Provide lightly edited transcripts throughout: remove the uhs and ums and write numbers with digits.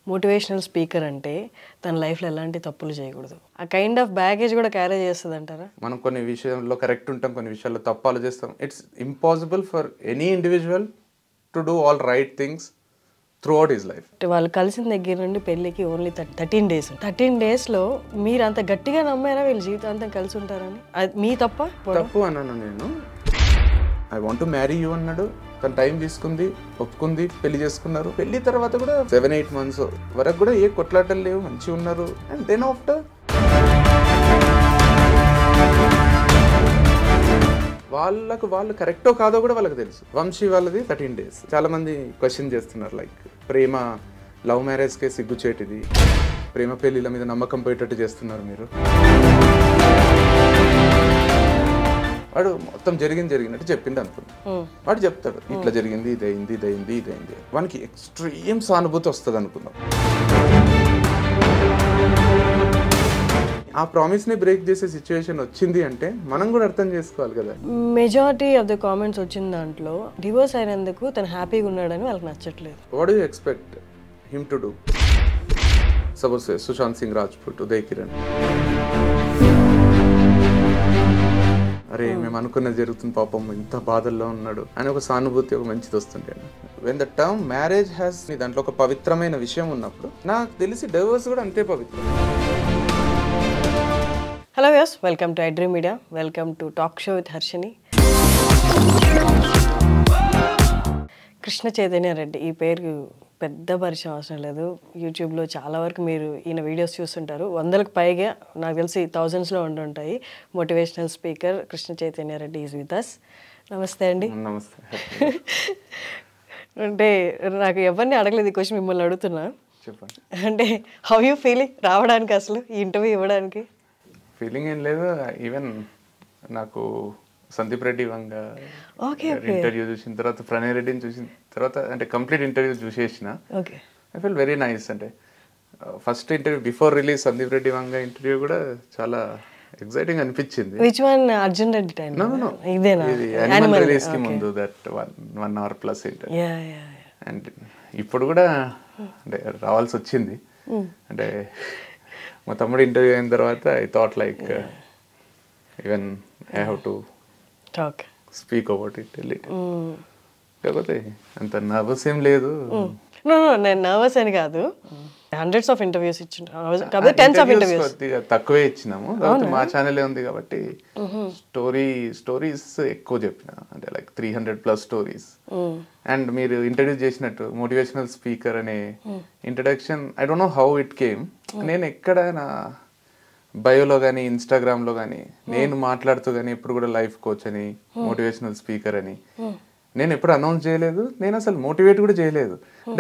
Motivational speaker అంటే తన లైఫ్లో ఎలాంటి తప్పులు చేయకూడదు, ఆ కైండ్ ఆఫ్ బ్యాగేజ్ కూడా క్యారీ చేస్తుంది అంటారా? మనం కొన్ని విషయాల్లో కరెక్ట్ ఉంటాం, కొన్ని విషయాల్లో తప్పు ఆలోచిస్తాం. It's impossible for any individual to do all right things throughout his life. వాళ్ళు కలిసిన దగ్గర నుండి పెళ్ళికి ఓన్లీ 13 days. 13 daysలో మీరు అంత గట్టిగా నమ్మారా వీళ్ళు జీవితాంతం కలిసి ఉంటారని? మీ తప్పు అన్నాను నేను. I want to marry you అన్నాడు, తను టైం తీసుకుంది, ఒప్పుకుంది, పెళ్లి చేసుకున్నారు. పెళ్లి తర్వాత కూడా 7-8 months వరకు కూడా ఏ కొట్లాటలు లేవు, మంచిగా ఉన్నారు. అండ్ దెన్ ఆఫ్టర్ వాళ్ళు కరెక్టో కాదో కూడా వాళ్ళకి తెలుసు. వంశీ వాళ్ళది 13 days. చాలా మంది క్వశ్చన్ చేస్తున్నారు, లైక్ ప్రేమ లవ్ మ్యారేజ్కే సిగ్గుచేటిది, ప్రేమ పెళ్లిల మీద నమ్మకం పోయేటట్టు చేస్తున్నారు మీరు. వాడు మొత్తం జరిగినట్టు చెప్పిండు అనుకున్నా. వాడు చెప్తాడు ఇట్లా జరిగింది, ఇదైంది. వానికి ఎక్స్ట్రీమ్ సానుభూతి వస్తుంది అనుకున్నాం. ఆ ప్రామిస్ని బ్రేక్ చేసే సిచ్యువేషన్ వచ్చింది అంటే మనం కూడా అర్థం చేసుకోవాలి కదా. మెజారిటీ ఆఫ్ ద కామెంట్స్ వచ్చిన దాంట్లో డివోర్స్ అయినందుకు తను హ్యాపీగా ఉన్నాడని వాళ్ళకి నచ్చట్లేదు. What do you expect him to do? Suppose Sushant Singh Rajput, Uday Kiran, అరే మేము అనుకున్నది జరుగుతుంది, పాపం ఇంత బాధల్లో ఉన్నాడు అని ఒక సానుభూతి, ఒక మంచిది వస్తుంటే. When the term marriage has, దాంట్లో ఒక పవిత్రమైన విషయం ఉన్నప్పుడు నాకు తెలిసి డైవర్స్ కూడా అంతే పవిత్రం. Hello viewers, welcome to I dream media, welcome to talk show with Harshini. Krishna Chaitanya Reddy, ఈ పేరు పెద్ద పరిచయం అవసరం లేదు. యూట్యూబ్లో చాలా వరకు మీరు ఈయన వీడియోస్ చూస్తుంటారు. 100కు పైగా, నాకు తెలిసి thousandsలో ఉంటుంటాయి. Motivational speaker Krishna Chaitanya Reddy is with us. నమస్తే అండి. నమస్తే. అంటే నాకు ఎవరిని అడగలేదు ఈ క్వశ్చన్, మిమ్మల్ని అడుగుతున్నా. చెప్పండి. అంటే హౌ యూ ఫీలింగ్ రావడానికి, అసలు ఈ ఇంటర్వ్యూ ఇవ్వడానికి? ఫీలింగ్ ఏం లేదు. ఈవెన్ నాకు సందీప్ రెడ్డి వంగ ఇంటర్వ్యూ చూసిన తర్వాత, ప్రణయ్ రెడ్డిని చూసిన తర్వాత, అంటే కంప్లీట్ ఇంటర్వ్యూ చూసేసిన. I feel very nice. అంటే first interview before release Sandeep Reddy Vanga interview కూడా చాలా ఎక్సైటింగ్ అనిపించింది. Which one? Arjun Reddy time? No, ఇదేనా? ఇది యానిమల్ రిలీజ్ కి ముందు, that 1 hour plus interview. And ఇప్పుడు కూడా అంటే రావాల్సి వచ్చింది. అంటే మా తమ్ముడు ఇంటర్వ్యూ అయిన తర్వాత I thought like even I have to talk speak about it. కాకపోతే అంత నర్వస్ ఏం లేదు. నేను నర్వస్ అని కాదు, hundreds of interviews ఇచ్చింటాను, కాబట్టి 10s of interviews తక్కువే ఇచ్చినాము. కాబట్టి మా ఛానల్ ఉంది కాబట్టి స్టోరీస్ ఎక్కువ చెప్పిన, అంటే లైక్ 300+ స్టోరీస్. అండ్ మీరు ఇంట్రడ్యూస్ చేసినట్టు మోటివేషనల్ స్పీకర్ అనే introduction, I don't know how it came. నేను ఎక్కడ నా బయోలో కానీ ఇన్స్టాగ్రామ్లో కానీ నేను మాట్లాడుతూ కానీ ఎప్పుడు కూడా లైఫ్ కోచ్ అని, మోటివేషనల్ స్పీకర్ అని నేను ఎప్పుడు అనౌన్స్ చేయలేదు. నేను అసలు మోటివేట్ కూడా చేయలేదు.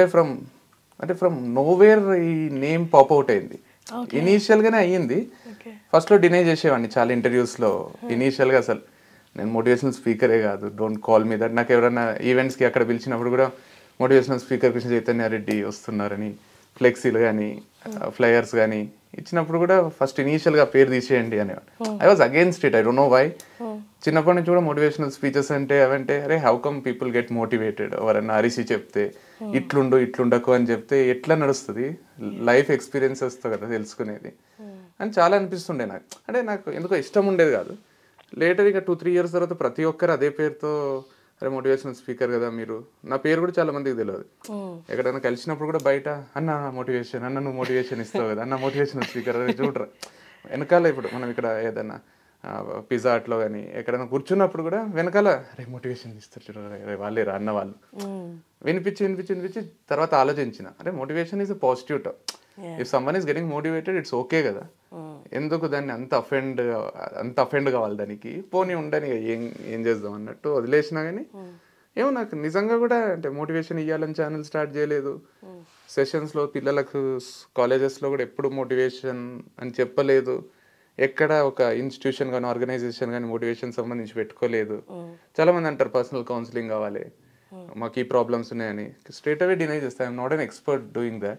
అంటే ఫ్రమ్ నోవేర్ ఈ నేమ్ పాప్ అవుట్ అయింది. ఇనీషియల్గానే అయ్యింది. ఫస్ట్లో డినై చేసేవాడిని చాలా ఇంటర్వ్యూస్లో. ఇనీషియల్గా అసలు నేను మోటివేషనల్ స్పీకరే కాదు, డోంట్ కాల్ మీ దట్. నాకు ఎవరైనా ఈవెంట్స్కి అక్కడ పిలిచినప్పుడు కూడా మోటివేషనల్ స్పీకర్ కృష్ణ చైతన్య రెడ్డి వస్తున్నారని ఫ్లెక్సీలు కానీ ఫ్లయర్స్ కానీ ఇచ్చినప్పుడు కూడా ఫస్ట్ ఇనీషియల్గా పేరు తీసేయండి అనేవాడు. I was against it. I don't know why. చిన్నప్పటి నుంచి కూడా మోటివేషనల్ స్పీచెస్ అంటే అవంటే అరే how come people get motivated, ఎవరన్నా అరిసి చెప్తే ఇట్లుండకు అని చెప్తే ఎట్లా నడుస్తుంది, లైఫ్ ఎక్స్పీరియన్సెస్తో కదా తెలుసుకునేది అని చాలా అనిపిస్తుండే నాకు. అంటే నాకు ఎందుకో ఇష్టం ఉండేది కాదు. లేటర్ ఇక 2-3 years తర్వాత ప్రతి ఒక్కరు అదే పేరుతో అరే మోటివేషనల్ స్పీకర్ కదా మీరు. నా పేరు కూడా చాలా మందికి తెలియదు. ఎక్కడైనా కలిసినప్పుడు కూడా బయట అన్న మోటివేషన్, అన్న నువ్వు మోటివేషన్ ఇస్తావు కదా, అన్న మోటివేషనల్ స్పీకర్ అది చూడరా వెనకాల. ఇప్పుడు మనం ఇక్కడ ఏదైనా పిజ్జా అట్లో కానీ ఎక్కడైనా కూర్చున్నప్పుడు కూడా వెనకాల అరే మోటివేషన్ ఇస్తారు చూడరా వాళ్ళేరా అన్న వాళ్ళు వినిపించి తర్వాత ఆలోచించిన అరే motivation is a positive talk. If someone is getting motivated it's okay కదా, ఎందుకు దాన్ని అంత అఫెండ్ కావాలి దానికి, పోనీ ఉండని ఏం చేద్దాం అన్నట్టు వదిలేసినా. కానీ ఏమో నాకు నిజంగా కూడా అంటే మోటివేషన్ ఇవ్వాలని ఛానల్ స్టార్ట్ చేయలేదు. సెషన్స్లో పిల్లలకు కాలేజెస్లో కూడా ఎప్పుడు మోటివేషన్ అని చెప్పలేదు. ఎక్కడ ఒక ఇన్స్టిట్యూషన్ కానీ ఆర్గనైజేషన్ కానీ మోటివేషన్ సంబంధించి పెట్టుకోలేదు. చాలా మంది అంటారు పర్సనల్ కౌన్సిలింగ్ కావాలి, మాకు ఈ ప్రాబ్లమ్స్ ఉన్నాయని. స్ట్రేట్ అవే డినై చేస్తాను. I'm not an expert doing that.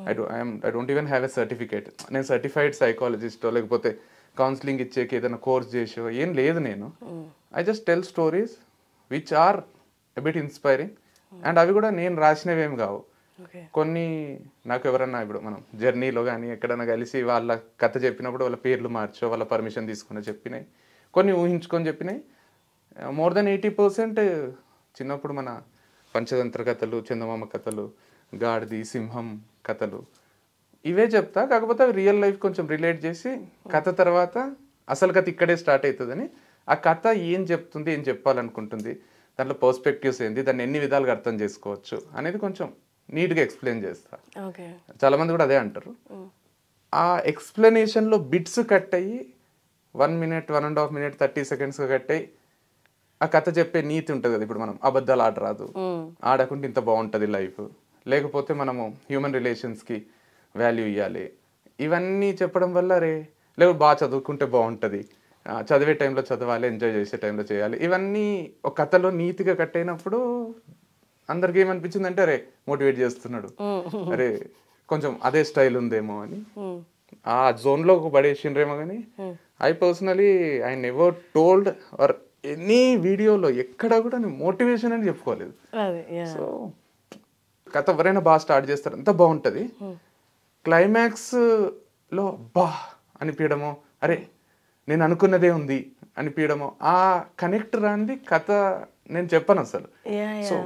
I don't even have a certificate. నేను సర్టిఫైడ్ సైకాలజిస్టో లేకపోతే కౌన్సిలింగ్ ఇచ్చేకి ఏదైనా కోర్స్ చేసో ఏం లేదు నేను. I just tell stories which are a bit inspiring. And అవి కూడా నేను రాసినవి ఏం కావు, ఓకే. కొన్ని నాకు ఎవరన్నా ఇప్పుడు మనం జర్నీలో కానీ ఎక్కడైనా కలిసి వాళ్ళ కథ చెప్పినప్పుడు వాళ్ళ పేర్లు మార్చో వాళ్ళ పర్మిషన్ తీసుకుని చెప్పినాయి, కొన్ని ఊహించుకొని చెప్పినాయి. మోర్ దెన్ 80% చిన్నప్పుడు మన పంచతంత్ర కథలు, చందమామ కథలు, గాడిది, సింహం కథలు ఇవే చెప్తా. కాకపోతే అవి రియల్ లైఫ్ కొంచెం రిలేట్ చేసి కథ తర్వాత అసలు కథ ఇక్కడే స్టార్ట్ అవుతుందని, ఆ కథ ఏం చెప్తుంది, ఏం చెప్పాలనుకుంటుంది, దాంట్లో పర్స్పెక్టివ్స్ ఏంది, దాన్ని ఎన్ని విధాలుగా అర్థం చేసుకోవచ్చు అనేది కొంచెం నీట్గా ఎక్స్ప్లెయిన్ చేస్తా. ఓకే. చాలామంది కూడా అదే అంటారు. ఆ ఎక్స్ప్లెనేషన్లో బిట్స్ కట్ అయ్యి 1 minute, 1.5 minute, 30 seconds కట్ అయ్యి ఆ కథ చెప్పే నీతి ఉంటుంది కదా. ఇప్పుడు మనం అబద్ధాలు ఆడరాదు, ఆడకుంటే ఇంత బాగుంటుంది లైఫ్, లేకపోతే మనము హ్యూమన్ రిలేషన్స్కి వాల్యూ ఇవ్వాలి, ఇవన్నీ చెప్పడం వల్ల లేకపోతే బాగా చదువుకుంటే బాగుంటుంది, చదివే టైంలో చదవాలి, ఎంజాయ్ చేసే టైంలో చేయాలి, ఇవన్నీ ఒక కథలో నీతిగా కట్ అయినప్పుడు అందరికి ఏమనిపించింది అంటే మోటివేట్ చేస్తున్నాడు, అరే కొంచెం అదే స్టైల్ ఉందేమో అని ఆ జోన్లో పడేసిండ్రేమో. కానీ I personally I never told or any వీడియోలో ఎక్కడ కూడా నేను మోటివేషన్ అని చెప్పుకోలేదు. సో కథ ఎవరైనా బాగా స్టార్ట్ చేస్తారు, అంత బాగుంటుంది. క్లైమాక్స్లో బా అనిపించడమో, అరే నేను అనుకున్నదే ఉంది అనిపించడమో, ఆ కనెక్ట్ రాంది కథ నేను చెప్పను అసలు. సో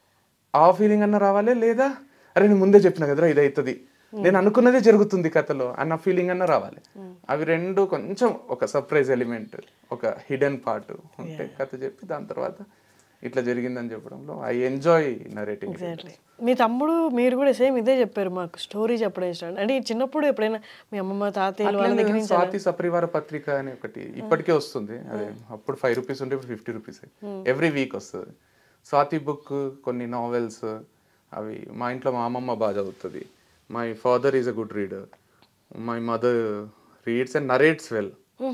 ఆ ఫీలింగ్ అన్న రావాలి, లేదా అరే నేను ముందే చెప్పిన కదరా ఇది అవుతుంది, నేను అనుకున్నదే జరుగుతుంది కథలో అన్న ఫీలింగ్ అన్న రావాలి. అవి రెండు కొంచెం ఒక సర్ప్రైజ్ ఎలిమెంట్, ఒక హిడెన్ పార్ట్ ఉంటే కథ చెప్పి దాని తర్వాత ఇట్లా జరిగిందని చెప్పడంలో ఐ ఎంజాయ్ నరేటింగ్. ఎగ్జాక్ట్లీ. మీ తమ్ముడు మీరు కూడా సేమ్ ఇదే చెప్పారు, మాకు స్టోరీ చెప్పడం ఇష్టం అంటే. చిన్నప్పుడు ఎప్పుడైనా మీ అమ్మమ్మ తాతయ్యలు వాళ్ళ దగ్గర నుంచి స్వాతి సపరివార పత్రిక అని ఒకటి ఇప్పటికే వస్తుంది. అదే అప్పుడు 5 rupees ఉంటే ఇప్పుడు 50 rupees ఎవ్రీ వీక్ వస్తుంది. స్వాతి బుక్, కొన్ని నావెల్స్, అవి మా ఇంట్లో మా అమ్మమ్మ బాగా చదువుతుంది. My father is a good reader, my mother reads and narrates well.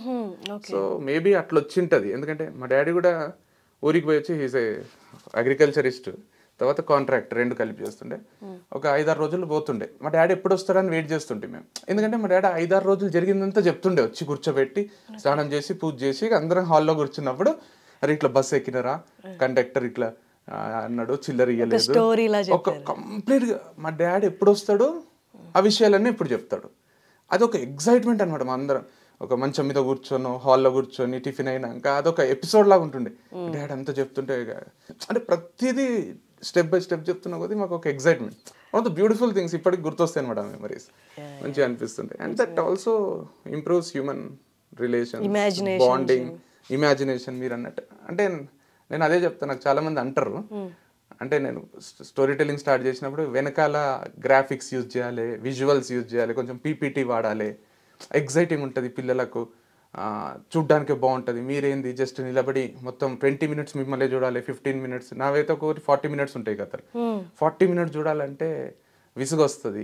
So maybe అట్లా వచ్చింటుంది. ఎందుకంటే మా డాడీ కూడా ఊరికి పోయి వచ్చి హీస్ ఏ అగ్రికల్చరిస్ట్, తర్వాత కాంట్రాక్టర్, 2 కలిపి చేస్తుండే. ఒక 5-6 రోజులు పోతుండే. మా డాడీ ఎప్పుడు వస్తాడని వెయిట్ చేస్తుంటే మేము. ఎందుకంటే మా డాడీ 5-6 రోజులు జరిగిందంతా చెప్తుండే, వచ్చి కూర్చోబెట్టి స్నానం చేసి పూజ చేసి అందరం హాల్లో కూర్చున్నప్పుడు, అరే ఇట్లా బస్సు ఎక్కినరా, కండక్టర్ ఇట్లా అన్నాడు, చిల్లర ఇయ్యలేదు, ఒక కంప్లీట్గా మా డాడీ ఎప్పుడు వస్తాడో ఆ విషయాలన్నీ ఇప్పుడు చెప్తాడు. అదొక ఎగ్జైట్మెంట్ అనమాట. మా అందరం ఒక మంచం మీద కూర్చొని హాల్లో కూర్చొని టిఫిన్ అయినాక అదొక ఎపిసోడ్ లాగా ఉంటుండే. డాడీ అంతా చెప్తుంటే అంటే ప్రతిదీ స్టెప్ బై స్టెప్ చెప్తున్నా కొద్దీ మాకు ఒక excitement. One of the beautiful things ఇప్పటికి గుర్తొస్తాయి అనమాట మెమరీస్, మంచిగా అనిపిస్తుంటాయి. And that also improves human relation, bonding, imagination. మీరు అన్నట్టు అంటే నేను అదే చెప్తాను. నాకు చాలా మంది అంటారు, అంటే నేను స్టోరీ టెల్లింగ్ స్టార్ట్ చేసినప్పుడు వెనకాల గ్రాఫిక్స్ యూజ్ చేయాలి, విజువల్స్ యూజ్ చేయాలి, కొంచెం పీపీటీ వాడాలి, ఎగ్జైటింగ్ ఉంటుంది పిల్లలకు, చూడ్డానికి బాగుంటుంది. మీరేంది జస్ట్ నిలబడి మొత్తం 20 minutes మిమ్మల్ని చూడాలి, 15 minutes, నావైతే ఒక 40 minutes ఉంటాయి కదా, 40 minutes చూడాలంటే విసుగు వస్తుంది.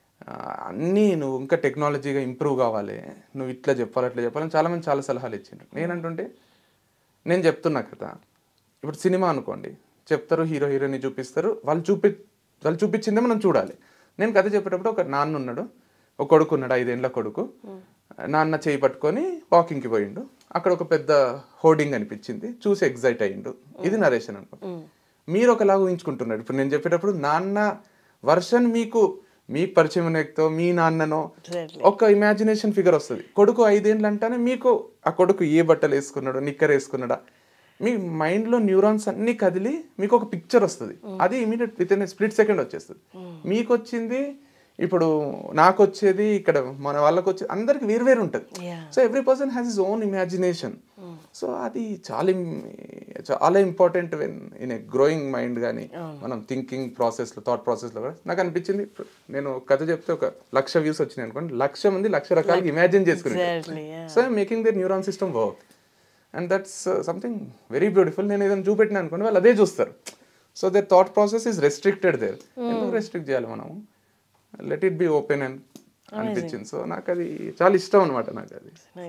అన్నీ నువ్వు ఇంకా టెక్నాలజీగా ఇంప్రూవ్ కావాలి, నువ్వు ఇట్లా చెప్పాలి అట్లా చెప్పాలని చాలామంది చాలా సలహాలు ఇచ్చిండ్రు. నేనంటుంటే నేను చెప్తున్నా కదా, ఇప్పుడు సినిమా అనుకోండి, చెప్తారు, హీరో హీరోయిన్ చూపిస్తారు, వాళ్ళు చూపించిందే మనం చూడాలి. నేను కథ చెప్పేటప్పుడు ఒక నాన్న ఉన్నాడు, ఒక కొడుకు ఉన్నాడు, 5 ఏళ్ళ కొడుకు. నాన్న చేయి పట్టుకొని వాకింగ్కి పోయిండు, అక్కడ ఒక పెద్ద హోర్డింగ్ అనిపించింది, చూసి ఎగ్జైట్ అయ్యిండు. ఇది నరేషన్ అనుకో. మీరు ఒకలాగా ఊహించుకుంటున్నాడు. ఇప్పుడు నేను చెప్పేటప్పుడు నాన్న వర్షన్ మీకు పరిచయం ఎక్కుతో మీ నాన్ననో ఒక ఇమాజినేషన్ ఫిగర్ వస్తుంది. కొడుకు 5 ఏళ్ళు అంటేనే మీకు ఆ కొడుకు ఏ బట్టలు వేసుకున్నాడు, నిక్కర్ వేసుకున్నాడా, మీ మైండ్లో న్యూరాన్స్ అన్నీ కదిలి మీకు ఒక పిక్చర్ వస్తుంది. అది immediate within split second వచ్చేస్తుంది. మీకు వచ్చింది, ఇప్పుడు నాకు వచ్చేది, ఇక్కడ మన వాళ్ళకి వచ్చేది, అందరికి వేరు ఉంటుంది. So every person has his own imagination. So అది చాలా important when in a growing mind. కానీ మనం థింకింగ్ ప్రాసెస్లో, థాట్ ప్రాసెస్లో కూడా నాకు అనిపించింది, నేను కథ చెప్తే 1,00,000 views వచ్చినాయి అనుకోండి, 1,00,000 మంది 1,00,000 రకాలుగా ఇమాజిన్ చేసుకున్నారు. So I'm making their neuron system work. And that's something very beautiful. నేను ఏదైనా చూపెట్టినా అనుకోండి, వాళ్ళు అదే చూస్తారు. So their thought process is restricted there. ఎందుకు రెస్ట్రిక్ట్ చేయాలి మనము, లెట్ ఇట్ బి ఓపెన్ అని అనిపించింది. సో నాకు అది చాలా ఇష్టం అనమాట. నాకు అది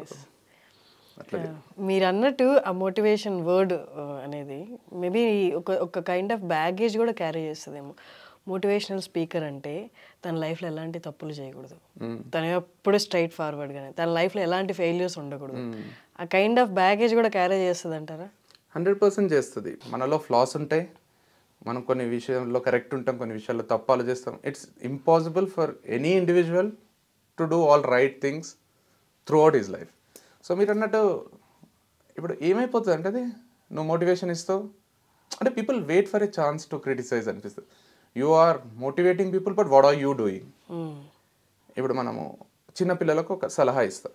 అట్లా మీరు అన్నట్టు ఆ మోటివేషన్ వర్డ్ అనేది మేబీ ఒక కైండ్ ఆఫ్ బ్యాగేజ్ కూడా క్యారీ చేస్తుందేమో. మోటివేషనల్ స్పీకర్ అంటే తన లైఫ్లో ఎలాంటి తప్పులు చేయకూడదు, తను ఎప్పుడు స్ట్రైట్ ఫార్వర్డ్గానే, తన లైఫ్లో ఎలాంటి ఫెయిల్యూర్స్ ఉండకూడదు. ఆ కైండ్ ఆఫ్ బ్యాగేజ్ కూడా క్యారీ చేస్తుంది అంటారా? 100% చేస్తుంది. మనలో ఫ్లాస్ ఉంటాయి, మనం కొన్ని విషయాల్లో కరెక్ట్ ఉంటాం, కొన్ని విషయాల్లో తప్పు ఆలోచిస్తాం. It's impossible for any individual to do all right things throughout his life. So మీరు అన్నట్టు ఇప్పుడు ఏమైపోతుంది అంటే అది నువ్వు మోటివేషన్ ఇస్తావు అంటే people wait for a chance to criticise అనిపిస్తుంది. You are motivating people but what are you doing. ఇప్పుడు మనము చిన్నపిల్లలకు ఒక సలహా ఇస్తాం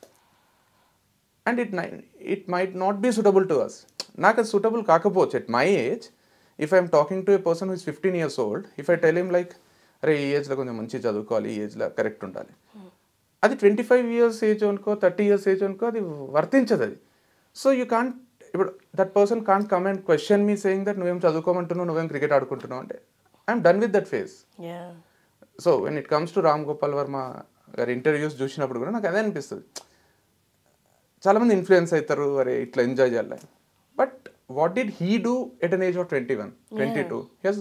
and it might not be suitable to us. నాకు అది సూటబుల్ కాకపోవచ్చు at my age. If I'm talking to a person who is 15 years old, if I tell him like అరే ఈ ఏజ్లో కొంచెం మంచి చదువుకోవాలి, ఈ ఏజ్లో కరెక్ట్ ఉండాలి, అది 25 years ఏజ్ అనుకో 30 years ఏజ్ అనుకో అది వర్తించదు అది. సో యూ కాంట్ ఇప్పుడు that person can't come and question me saying that నువ్వేం చదువుకోమంటున్నావు, నువ్వేం క్రికెట్ ఆడుకుంటున్నావు అంటే I'm done with that phase. So when it comes to Ram Gopal Varma గారి ఇంటర్వ్యూస్ చూసినప్పుడు కూడా నాకు అదే అనిపిస్తుంది. చాలామంది ఇన్ఫ్లుయెన్స్ అవుతారు, అరే ఇట్లా ఎంజాయ్ చేయాలి. But what did he do at an age of 21, 22?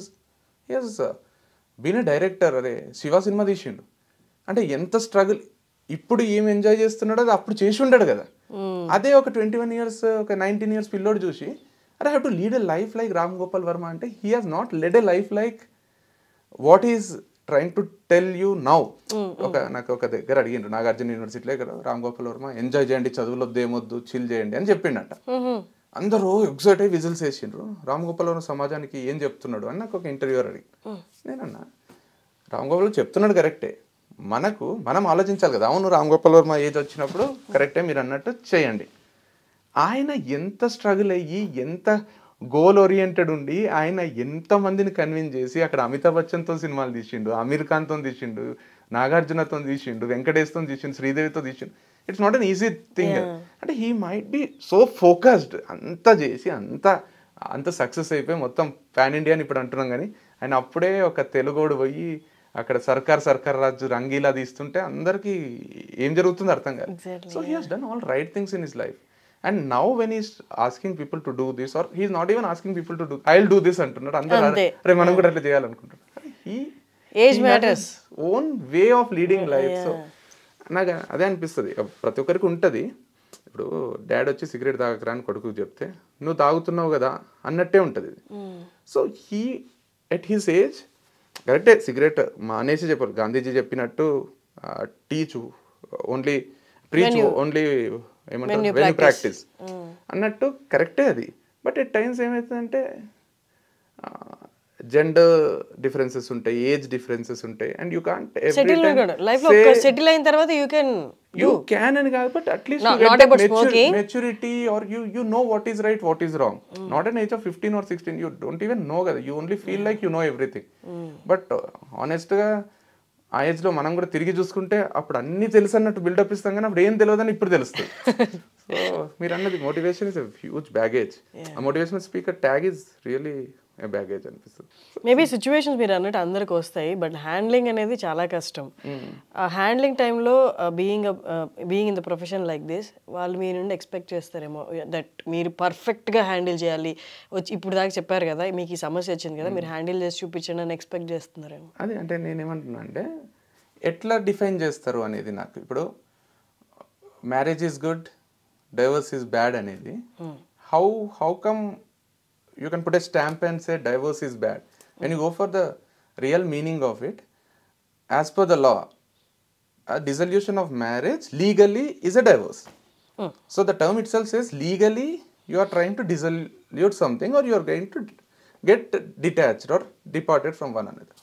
He has been a director. అరే శివ సినిమా తీసిండు అంటే ఎంత స్ట్రగుల్. ఇప్పుడు ఏం ఎంజాయ్ చేస్తున్నాడో అది అప్పుడు చేసి ఉంటాడు కదా. అదే ఒక 21 years ఒక 19 years పిల్లోడు చూసి అరే have to lead a life like Ram Gopal Varma అంటే he has not led a life like what is trying to tell you now. నాకు ఒక దగ్గర అడిగిండ్రు నాగార్జున యూనివర్సిటీలో ఇక్కడ రామ్ గోపాల్ వర్మ ఎంజాయ్ చేయండి, చదువులో ఏమొద్దు, చిల్ చేయండి అని చెప్పిండట. అందరూ ఎగ్జైట్ అయ్యి విజిల్స్ వేసిండ్రు. రామ్ గోపాల్ వర్మ సమాజానికి ఏం చెప్తున్నాడు అని నాకు ఒక ఇంటర్వ్యూర్ అడిగి నేనన్నా రామ్ గోపాల్ చెప్తున్నాడు కరెక్టే, మనం ఆలోచించాలి కదా. అవును రామ్ గోపాల్ వర్మ ఏజ్ వచ్చినప్పుడు కరెక్టే మీరు అన్నట్టు చేయండి. ఆయన ఎంత స్ట్రగుల్ అయ్యి ఎంత గోల్ ఓరియంటెడ్ ఉండి ఆయన ఎంతమందిని కన్విన్స్ చేసి అక్కడ అమితాబ్ బచ్చన్తో సినిమాలు తీసిండు, అమీర్ ఖాన్తో తీసిండు, నాగార్జునతో తీసిండు, వెంకటేష్తో తీసిండు, శ్రీదేవితో తీసిండు. It's not an easy thing. అంటే he might be so focused, అంతా చేసి అంత సక్సెస్ అయిపోయి మొత్తం పాన్ ఇండియా అని ఇప్పుడు అంటున్నాం. కానీ ఆయన అప్పుడే ఒక తెలుగోడు పోయి అక్కడ సర్కార్ రాజు రంగీలా తీస్తుంటే అందరికీ ఏం జరుగుతుందో అర్థం కాదు. So he has done all right things in his life. And now when he's asking people to do this, or he's not even asking people to do, I'll do this అంటున్నారు అందరూ. అరే మనం కూడా అట్లా చేయాలనుకుంటారు. Age matters, own way of leading life. So నాకు అదే అనిపిస్తుంది, ప్రతి ఒక్కరికి ఉంటుంది. ఇప్పుడు డాడ్ వచ్చి సిగరెట్ తాగకరా అని కొడుకు చెప్తే నువ్వు తాగుతున్నావు కదా అన్నట్టే ఉంటుంది. So he at his age కరెక్టే సిగరెట్ మానేసి చెప్పారు. గాంధీజీ చెప్పినట్టు టీచ్ ఓన్లీ, ప్రీచ్ ఓన్లీ, ఏమంటారు వెన్ ప్రాక్టీస్ అన్నట్టు కరెక్టే అది. బట్ ఎట్ టైమ్స్ ఏమవుతుందంటే జెండర్ డిఫరెన్సెస్ ఉంటాయి, ఏజ్ డిఫరెన్సెస్ ఉంటాయి, అండ్ యూ కాంట్ సెటిల్ అయిన తర్వాత యూ క్యాన్ అని కాదు, but at least maturity or you know what is right, what is wrong. Not an age of 15 or 16 you don't even know కదా, you only feel like you know everything. But ఆనెస్ట్గా ఆ ఏజ్లో మనం కూడా తిరిగి చూసుకుంటే అప్పుడు అన్నీ తెలుసు అన్నట్టు బిల్డప్ ఇస్తాం, కానీ అప్పుడు ఏం తెలియదని ఇప్పుడు తెలుస్తుంది. సో మీరు అన్నది motivation is a huge baggage. ఆ motivational speaker tag is really a baggage అనిపిస్తుంది. మేబీ సిచ్యువేషన్స్ మీరు అన్నట్టు అందరికి వస్తాయి, బట్ హ్యాండ్లింగ్ అనేది చాలా కష్టం. ఆ హ్యాండ్లింగ్ టైంలో being in the profession like this వాళ్ళు మీ నుండి ఎక్స్పెక్ట్ చేస్తారేమో దట్ మీరు పర్ఫెక్ట్గా హ్యాండిల్ చేయాలి. ఇప్పుడు దాకా చెప్పారు కదా మీకు ఈ సమస్య వచ్చింది కదా, మీరు హ్యాండిల్ చేసి చూపించండి అని ఎక్స్పెక్ట్ చేస్తున్నారేమో. అదే అంటే నేనేమంటున్నా అంటే ఎట్లా డిఫైన్ చేస్తారు అనేది. నాకు ఇప్పుడు marriage is good, divorce is bad అనేది how come you can put a stamp and say divorce is bad. When you go for the real meaning of it, as per the law, a dissolution of marriage legally is a divorce. So the term itself says legally you are trying to dissolve something, or you are going to get detached or departed from one another.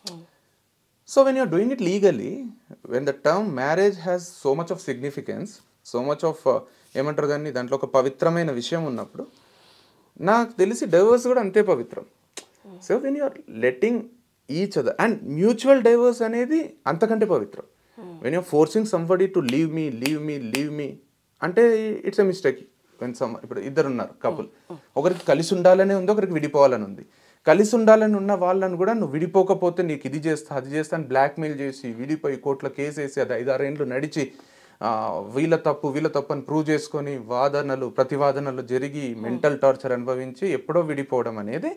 So when you are doing it legally, when the term marriage has so much of significance, so much of ఏమంటారు దాన్ని, దాంట్లో ఒక పవిత్రమైన విషయం ఉన్నప్పుడు నాకు తెలిసి divorce కూడా అంతే పవిత్రం. So when you are letting each other and mutual divorce అనేది అంతకంటే పవిత్రం. When you're forcing somebody to leave me అంటే ఇట్స్ ఎ మిస్టేక్. వెన్ ఇప్పుడు ఇద్దరు ఉన్నారు కపుల్, ఒకరికి కలిసి ఉండాలనే ఉంది, ఒకరికి విడిపోవాలని ఉంది. కలిసి ఉండాలని ఉన్న వాళ్ళని కూడా నువ్వు విడిపోకపోతే నీకు ఇది చేస్తా అది చేస్తా అని బ్లాక్మెయిల్ చేసి విడిపోయి కోర్టులో కేసు వేసి అది 5-6 ఏళ్ళు నడిచి వీళ్ళ తప్పు అని ప్రూవ్ చేసుకొని ప్రతివాదనలు జరిగి మెంటల్ టార్చర్ అనుభవించి ఎప్పుడో విడిపోవడం అనేది,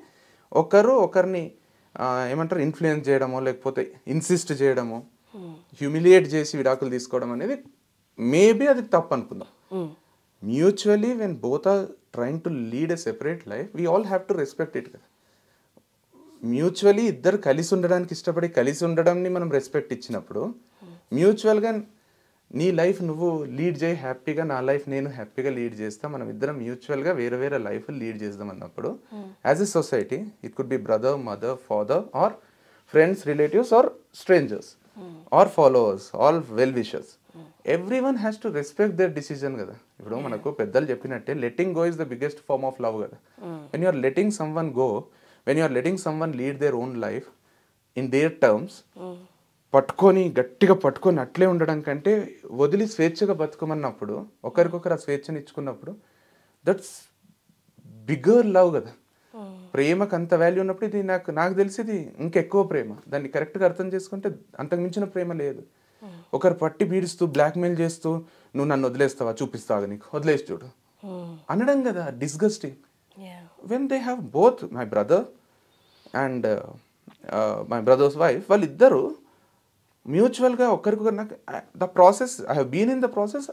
ఒకరిని ఏమంటారు ఇన్ఫ్లుయెన్స్ చేయడమో లేకపోతే ఇన్సిస్ట్ చేయడమో హ్యూమిలియేట్ చేసి విడాకులు తీసుకోవడం అనేది మేబీ అది తప్పు అనుకుందాం. Mutually when both are trying to lead a separate life we all have to respect it కదా. మ్యూచువలీ ఇద్దరు కలిసి ఉండడానికి ఇష్టపడి కలిసి ఉండడంని మనం రెస్పెక్ట్ ఇచ్చినప్పుడు, మ్యూచువల్గా నీ లైఫ్ నువ్వు లీడ్ చేయి హ్యాపీగా, నా లైఫ్ నేను హ్యాపీగా లీడ్ చేస్తా, మనం ఇద్దరం మ్యూచువల్గా వేరే వేరే లైఫ్ లీడ్ చేద్దాం అన్నప్పుడు, as a society, it could be brother, mother, father, or friends, relatives, or strangers, or followers, all well wishers, everyone has to respect their decision కదా. ఇప్పుడు మనకు పెద్దలు చెప్పినట్టే letting go is the biggest form of love కదా. When you're letting someone go, when you're letting someone lead their own life in their terms, గట్టిగా పట్టుకొని అట్లే ఉండడం కంటే వదిలి స్వేచ్ఛగా బతుకోమన్నప్పుడు, ఒకరికొకరు ఆ స్వేచ్ఛని ఇచ్చుకున్నప్పుడు, దట్స్ బిగ్గర్ లవ్ కదా. ప్రేమకు అంత వాల్యూ ఉన్నప్పుడు ఇది నాకు తెలిసి ఇది ఇంకెక్కువ ప్రేమ. దాన్ని కరెక్ట్గా అర్థం చేసుకుంటే అంతకు మించిన ప్రేమ లేదు. ఒకరు పట్టి పీడిస్తూ బ్లాక్మెయిల్ చేస్తూ నువ్వు నన్ను వదిలేస్తావా, చూపిస్తావా, నీకు వదిలేసి చూడు అనడం కదా disgusting. When they have both my brother and my brother's wife, వాళ్ళిద్దరూ మ్యూచువల్గా ఒకరికొకరు, నాకు the process I have been in the process.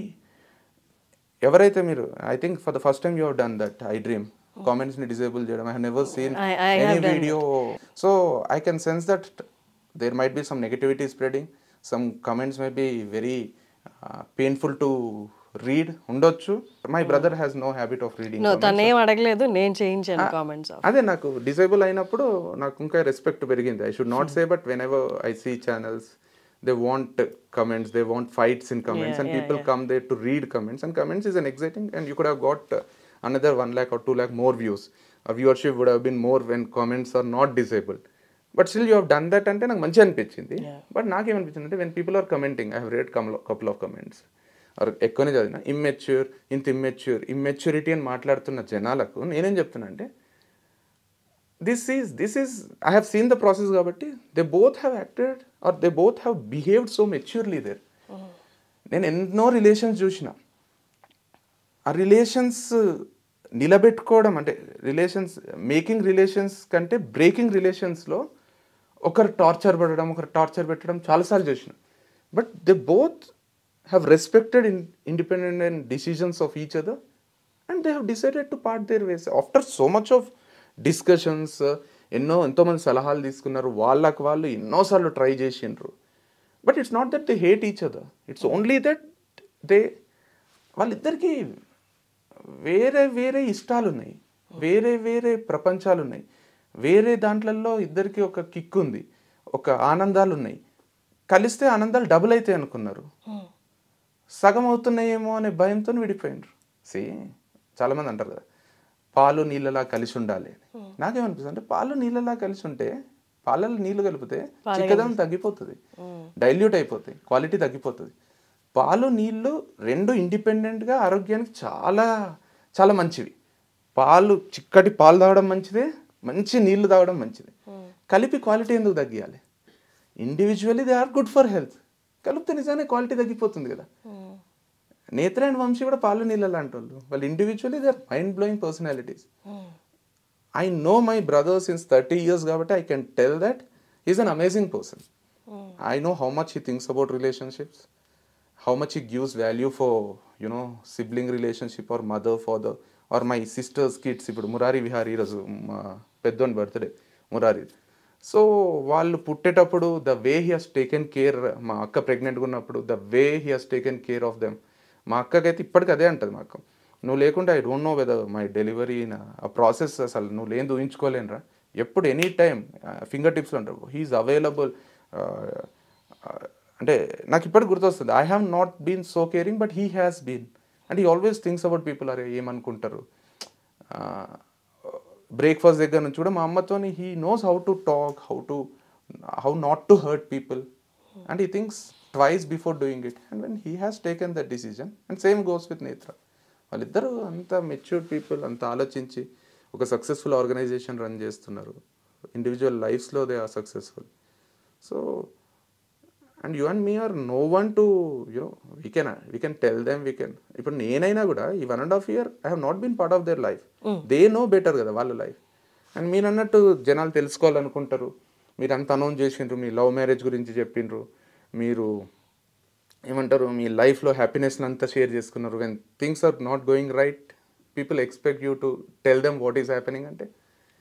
ఎవరైతే మీరు, I think for the first time you have done that, I dream కామెంట్స్ని disable చేయడం. I have never seen any video. So I can sense that there might be some negativity spreading, some comments may be very painful to read ఉండొచ్చు. My brother has no habit of reading. తనేం అడగలేదు, నేను చేయించాను comments. అదే నాకు disable అయినప్పుడు నాకు ఇంకా రెస్పెక్ట్ పెరిగింది. I should not say, but whenever I see channels, they want comments, they want fights in comments, and people come there to read comments, and comments is an exciting, and you could have got another 1 lakh or 2 lakh more views. Viewership would have been more when comments are not disabled. But still you have done that అంటే నాకు మంచిగా అనిపించింది. But నాకేమనిపించింది అంటే, when people are commenting, I have read couple of comments, or ఎక్కువనే చదివిన, immaturity అని మాట్లాడుతున్న జనాలకు నేనేం చెప్తున్నా అంటే, this is I have seen the process కాబట్టి they both have acted or they both have behaved so maturely there. నేను ఎన్నో రిలేషన్స్ చూసిన, ఆ రిలేషన్స్ నిలబెట్టుకోవడం అంటే, మేకింగ్ రిలేషన్స్ కంటే బ్రేకింగ్ రిలేషన్స్లో ఒకరు టార్చర్ పెట్టడం చాలాసార్లు చూసిన. But they both have respected independent decisions of each other, and they have decided to part their ways after so much of discussions. ఎంతోమంది సలహాలు తీసుకున్నారు, వాళ్ళకు వాళ్ళు ఎన్నోసార్లు ట్రై చేసిండ్రు. But it's not that they hate each other, it's only that వాళ్ళిద్దరికీ వేరే వేరే ఇష్టాలు ఉన్నాయి, వేరే వేరే ప్రపంచాలు ఉన్నాయి, వేరే దాంట్లలో ఇద్దరికి ఒక కిక్ ఉంది, ఒక ఆనందాలు ఉన్నాయి. కలిస్తే ఆనందాలు డబుల్ అవుతాయి అనుకున్నారు, సగం అవుతున్నాయేమో అనే భయంతో విడిపోయినరు. చాలామంది అంటారు కదా, పాలు నీళ్ళలా కలిసి ఉండాలి. నాకేమనిపిస్తుంది అంటే, పాలు నీళ్ళలా కలిసి ఉంటే, పాలలో నీళ్ళు కలిపితే చిక్కదనం తగ్గిపోతుంది, డైల్యూట్ అయిపోతాయి, క్వాలిటీ తగ్గిపోతుంది. పాలు నీళ్ళు రెండు ఇండిపెండెంట్గా ఆరోగ్యానికి చాలా చాలా మంచివి. చిక్కటి పాలు తాగడం మంచిదే, మంచి నీళ్లు తాగడం మంచిది. కలిపి క్వాలిటీ ఎందుకు తగ్గియాలి? Individually they are good for health. కలిపితే నిజానే క్వాలిటీ తగ్గిపోతుంది కదా. నేత్ర అండ్ వంశీ కూడా పాలు నీళ్ళ లాంటి వాళ్ళు individually they are mind blowing personalities. I know my brother since 30 years కాబట్టి I can tell that is an amazing person. I know how much he thinks about relationships, how much he gives value for, sibling relationship or mother, father, or my sister's kids. ఇప్పుడు మురారి విహారీ ఈరోజు మా పెద్దోని birthday Murari. So వాళ్ళు పుట్టేటప్పుడు the way he has taken care, మా అక్క ప్రెగ్నెంట్గా ఉన్నప్పుడు the way he has taken care of them. మా అక్కకైతే ఇప్పటికీ అదే అంటుంది, మా అక్క, నువ్వు లేకుంటే I don't know whether my delivery, ఆ ప్రాసెస్ అసలు నువ్వు లేని ఊహించుకోలేనురా. ఎప్పుడు ఎనీ టైం ఫింగర్ టిప్స్లో ఉంటారు, హీఈస్ అవైలబుల్. అంటే నాకు ఇప్పటికి గుర్తొస్తుంది, I have not been so caring but he has been. And he always thinks about people, అరే ఏమనుకుంటారు. బ్రేక్ఫాస్ట్ దగ్గర నుంచి కూడా మా అమ్మతో he knows how to talk, how not to hurt people, and he thinks twice before doing it. And when he has taken that decision, and same goes with Netra. వాళ్ళిద్దరూ అంత matured people, అంత ఆలోచించి ఒక సక్సెస్ఫుల్ ఆర్గనైజేషన్ రన్ చేస్తున్నారు. Individual లైఫ్స్లో they are successful. So and you and me are no one to we can tell them, ఇప్పుడు నేనైనా కూడా ఈ 1.5 year I have not been part of their life. They know better కదా వాళ్ళ life. And మీరు అన్నట్టు జనాలు తెలుసుకోవాలనుకుంటారు, మీరు అంత అనౌన్స్ చేసిండ్రు, మీ లవ్ మ్యారేజ్ గురించి చెప్పిండ్రు, మీరు ఏమంటారు మీ లైఫ్లో హ్యాపీనెస్ని అంతా షేర్ చేసుకున్నారు. When things are not going right, people expect you to tell them what is happening. అంటే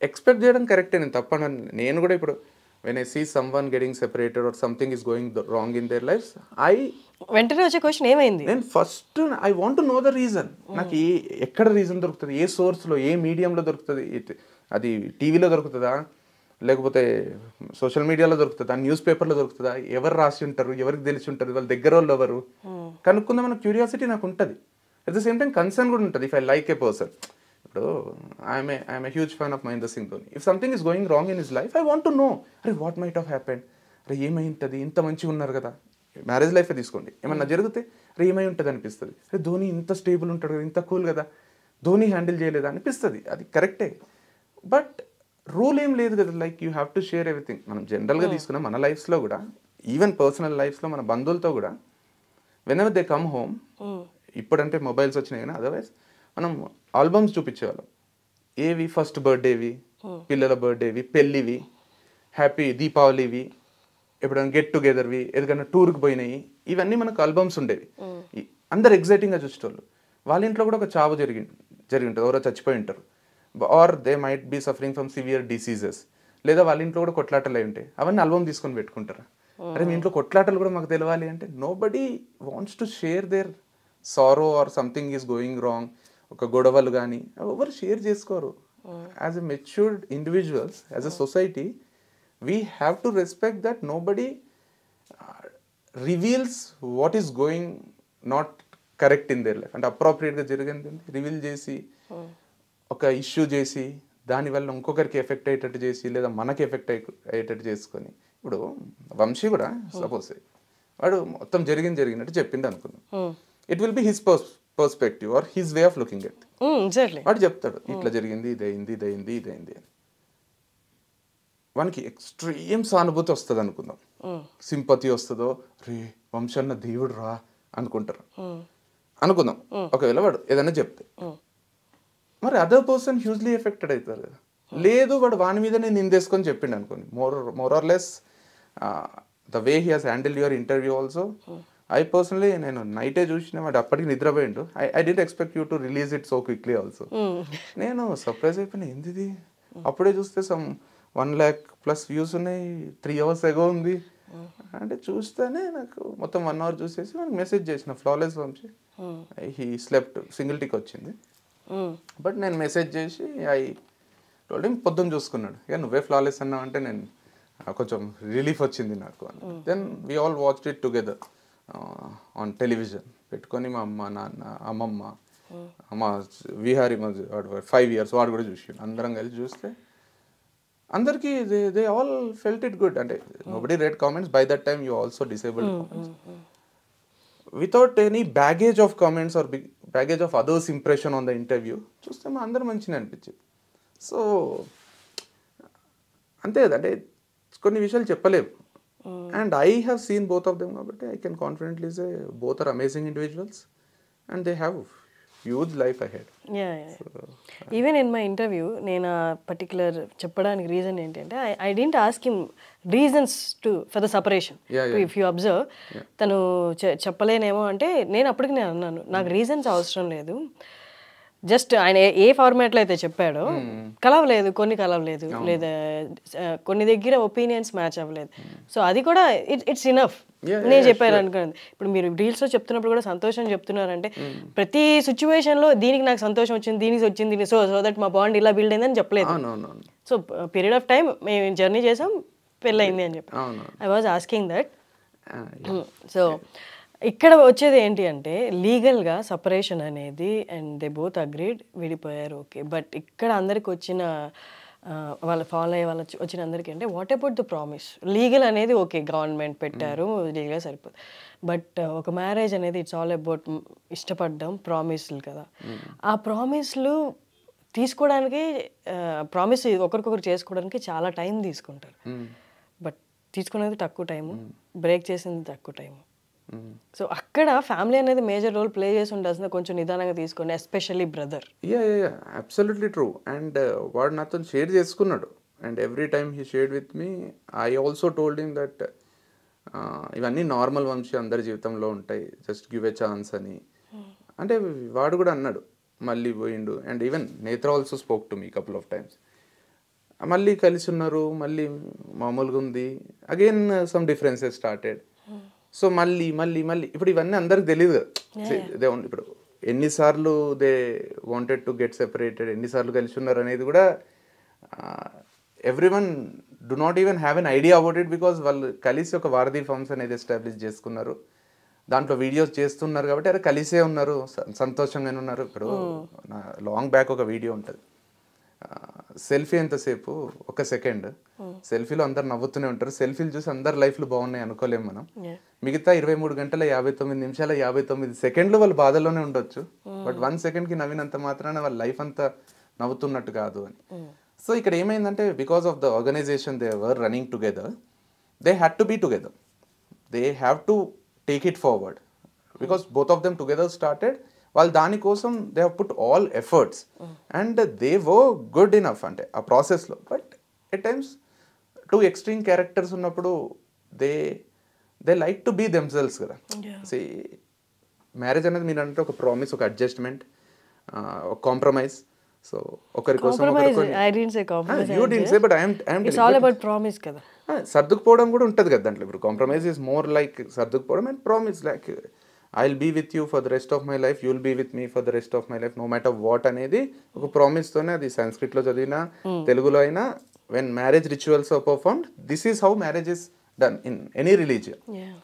ఎక్స్పెక్ట్ చేయడం కరెక్టే, నేను తప్పను. నేను కూడా ఇప్పుడు when I see someone getting separated or something is going wrong in their life, వెంటనే వచ్చే క్వశ్చన్ ఏమైంది, నేను first I want to know the reason. నాకు ఎక్కడ రీజన్ దొరుకుతుంది, ఏ సోర్స్లో, ఏ మీడియంలో దొరుకుతుంది, అది టీవీలో దొరుకుతుందా, లేకపోతే సోషల్ మీడియాలో దొరుకుతుందా, న్యూస్ పేపర్లో దొరుకుతుందా, ఎవరు రాసి ఉంటారు, ఎవరికి తెలిసి ఉంటారు, వాళ్ళ దగ్గర వాళ్ళు ఎవరు కనుక్కుందామన్న క్యూరియాసిటీ నాకు ఉంటుంది. At the same time concern కూడా ఉంటుంది. If I like a person, ఇప్పుడు I'm a huge fan of Mahendra Singh Dhoni. If something is going wrong in his life, I want to know, అరే వాట్ మైట్ ఆఫ్ హ్యాపెండ్, అరే ఏమై ఉంటుంది, ఇంత మంచిగా ఉన్నారు కదా, మ్యారేజ్ లైఫే తీసుకోండి, ఏమన్నా జరిగితే అరే ఏమై ఉంటుంది అనిపిస్తుంది. అరే ధోని ఇంత స్టేబుల్ ఉంటాడు కదా, ఇంత కూల్ కదా, ధోని హ్యాండిల్ చేయలేదా అనిపిస్తుంది. అది కరెక్టే, బట్ రూల్ ఏం లేదు కదా, like you have to share everything. మనం జనరల్గా తీసుకున్నాం మన లైఫ్స్లో కూడా, ఈవెన్ పర్సనల్ లైఫ్స్లో మన బంధువులతో కూడా, whenever they come home, ఇప్పుడంటే మొబైల్స్ వచ్చినాయి కానీ అదర్వైజ్ మనం ఆల్బమ్స్ చూపించేవాళ్ళం. ఏవి ఫస్ట్ బర్త్డేవి, పిల్లల బర్త్డేవి, పెళ్ళివి, హ్యాపీ దీపావళివి, ఎప్పుడైనా గెట్ టుగెదర్వి, ఏదైనా టూర్కి పోయినాయి, ఇవన్నీ మనకు ఆల్బమ్స్ ఉండేవి. అందరు ఎగ్జైటింగ్గా చూసేటోళ్ళు. వాళ్ళ ఇంట్లో కూడా ఒక చావు జరిగి ఉంటుంది, ఎవరో చచ్చిపోయి ఉంటారు, or they might be suffering from severe diseases, లేదా వాళ్ళ ఇంట్లో కూడా కొట్లాటలు అయి ఉంటాయి, అవన్నీ ఆల్బమ్ తీసుకొని పెట్టుకుంటారు. అరే మీ ఇంట్లో కొట్లాటలు కూడా మాకు తెలియాలి అంటే, nobody wants to share their sorrow or something is going wrong. ఒక గొడవలు కానీ ఎవరు షేర్ చేసుకోరు. As a matured individuals, as a society, we have to respect that nobody reveals what is going not correct in their life. అంటే అప్రోప్రియేట్గా జరిగింది reveal చేసి, ఒక ఇష్యూ చేసి, దానివల్ల ఇంకొకరికి ఎఫెక్ట్ అయ్యేటట్టు చేసి, లేదా మనకి ఎఫెక్ట్ అయ్యేటట్టు చేసుకొని. ఇప్పుడు వంశీ కూడా సపోజ్ వాడు మొత్తం జరిగినట్టు చెప్పిండు అనుకుందాం, it will be his perspective or his way of looking at. వాడు చెప్తాడు ఇట్లా జరిగింది, ఇదైంది అని. వానికి ఎక్స్ట్రీమ్ సానుభూతి వస్తుంది అనుకుందాం, సింపతి వస్తుందో, రే వంశన్న దేవుడు రా అనుకుంటారు అనుకుందాం. ఒకవేళ వాడు ఏదైనా చెప్తే, మరి అదర్ పర్సన్ హ్యూజ్లీ ఎఫెక్టెడ్ అవుతారు కదా. లేదు వాడు వాని మీదనే నిందేసుకొని చెప్పిండు అనుకోండి, more or less the way he has handle your interview also. I personally నేను నైటే చూసిన, వాడు అప్పటికి నిద్రపోయిండు. I didn't expect you to release it so quickly also. నేను సర్ప్రైజ్ అయిపోయినా, ఏంది అప్పుడే చూస్తే సమ్ 1 lakh+ వ్యూస్ ఉన్నాయి, 3 hours ఎగో ఉంది అంటే. చూస్తేనే నాకు మొత్తం 1 hour చూసేసి మనకు మెసేజ్ చేసిన, flawless Vamshi, he slept, single tick వచ్చింది. బట్ నేను మెసేజ్ చేసి ఐ టోల్డ్ హిమ్, పొద్దున్న చూసుకున్నాడు, ఇక నువ్వే ఫ్లాలెస్ అన్నావు అంటే నేను కొంచెం రిలీఫ్ వచ్చింది నాకు. Then we all watched it together on television పెట్టుకొని, మా అమ్మ, నాన్న, అమ్మమ్మ, మా విహారీ, వాడు 5 years వాడు కూడా చూసి, అందరం కలిసి చూస్తే అందరికీ they all felt it good. అంటే nobody read comments, by that time you also disabled comments, without any baggage of comments or baggage of others impression on the interview. చూస్తే మా అందరూ మంచిగా అనిపించింది. సో అంతే కదా, అంటే కొన్ని విషయాలు చెప్పలేము. And I have seen both of them కాబట్టి I can confidently say both are amazing individuals and they have huge life ahead. Even in my interview నేను పర్టికులర్ చెప్పడానికి రీజన్ ఏంటంటే, I didn't ask him reasons for the separation. If you observe, తను చెప్పలేనేమో అంటే, నేను అప్పటికి నేను అన్నాను, నాకు రీజన్స్ అవసరం లేదు, జస్ట్ ఆయన ఏ ఫార్మాట్లో అయితే చెప్పాడో కలవలేదు, కొన్ని కలవలేదు, లేదా కొన్ని దగ్గర ఒపీనియన్స్ మ్యాచ్ అవ్వలేదు. సో అది కూడా ఇట్స్ ఇనఫ్. నేను చెప్పాను అనుకోండి, ఇప్పుడు మీరు రీల్స్లో చెప్తున్నప్పుడు కూడా సంతోషం చెప్తున్నారంటే, ప్రతి సిచ్యువేషన్లో దీనికి నాకు సంతోషం వచ్చింది, దీనికి వచ్చింది, సో దట్ మా బాండ్ ఇలా బిల్డ్ అయిందని చెప్పలేదు. సో పీరియడ్ ఆఫ్ టైం మేము జర్నీ చేసాం, పెళ్ళయింది అని చెప్పి I was asking that. So ఇక్కడ వచ్చేది ఏంటి అంటే, లీగల్గా సపరేషన్ అనేది, అండ్ దే బోత్ అగ్రీడ్, విడిపోయారు, ఓకే. బట్ ఇక్కడ అందరికి వచ్చిన, వాళ్ళు ఫాలో అయ్యే వాళ్ళు వచ్చిన అందరికీ అంటే, what about the promise? Legal అనేది ఓకే, గవర్నమెంట్ పెట్టారు, లీగల్గా సరిపోదు. బట్ ఒక మ్యారేజ్ అనేది ఇట్స్ ఆల్ అబౌట్ ఇష్టపడ్డం, ప్రామిస్లు కదా. ఆ ప్రామిస్లు తీసుకోవడానికి, ప్రామిస్ ఒకరికొకరు చేసుకోవడానికి చాలా టైం తీసుకుంటారు. బట్ తీసుకునేది తక్కువ టైము, బ్రేక్ చేసింది తక్కువ టైము. సో అక్కడ ఫ్యామిలీ అనేది మేజర్ రోల్ ప్లే చేసి ఉండాల్సింది, కొంచెం నిదానంగా తీసుకోండి, especially brother. Absolutely true. And వాడు నాతో షేర్ చేసుకున్నాడు, and every time he shared with me. I also told him that ఇవన్నీ నార్మల్ వంశీ, అందరి జీవితంలో ఉంటాయి, జస్ట్ గివ్ ఎ ఛాన్స్ అని. అంటే వాడు కూడా అన్నాడు, మళ్ళీ పోయిండు. And even Netra also spoke to me couple of times. మళ్ళీ కలిసి ఉన్నారు, మళ్ళీ మామూలుగా ఉంది, again some differences started. So మళ్ళీ మళ్ళీ మళ్ళీ ఇప్పుడు ఇవన్నీ అందరికి తెలియదు కదా. ఇప్పుడు ఎన్నిసార్లు they wanted to get separated, ఎన్నిసార్లు కలిసి ఉన్నారు అనేది కూడా everyone do not even have an idea about it, because వాళ్ళు కలిసి ఒక వారధి ఫార్మ్స్ అనేది ఎస్టాబ్లిష్ చేసుకున్నారు, దాంట్లో వీడియోస్ చేస్తున్నారు కాబట్టి అరే కలిసే ఉన్నారు, సంతోషంగానే ఉన్నారు. ఇప్పుడు లాంగ్ బ్యాక్ ఒక వీడియో ఉంటుంది, సెల్ఫీ ఎంతసేపు, ఒక సెకండ్, సెల్ఫీలో అందరు నవ్వుతూనే ఉంటారు, సెల్ఫీలు చూసి అందరు లైఫ్లు బాగున్నాయి అనుకోలేము మనం. మిగతా 23 గంటల 59 నిమిషాల 59 సెకండ్లు వాళ్ళు బాధలోనే ఉండొచ్చు, బట్ 1 సెకండ్కి నవ్వినంత మాత్రాన వాళ్ళ లైఫ్ అంతా నవ్వుతున్నట్టు కాదు అని. సో ఇక్కడ ఏమైందంటే because of the organization they were running together, they had to be together, they have to take it forward, because both of them together started. వాళ్ళు దానికోసం they have put all efforts and they were good enough అంటే ఆ ప్రాసెస్లో. But at times 2 extreme characters ఉన్నప్పుడు they like to be themselves కదా. See marriage అనేది మీరు అంటే ఒక ప్రామిస్, ఒక అడ్జస్ట్మెంట్, ఒక కాంప్రమైజ్. సో ఒకరి కోసం సర్దుకుపోవడం కూడా ఉంటుంది కదా దాంట్లో. ఇప్పుడు కాంప్రమైజ్ ఈజ్ మోర్ లైక్ సర్దుకుపోవడం, and promise like I will be with you for the rest of my life, you will be with me for the rest of my life, no matter what అనేది ఒక ప్రామిస్తోనే. అది సంస్కృత్లో చదివినా తెలుగులో అయినా, when marriage rituals are performed, this is how marriage is done in any religion.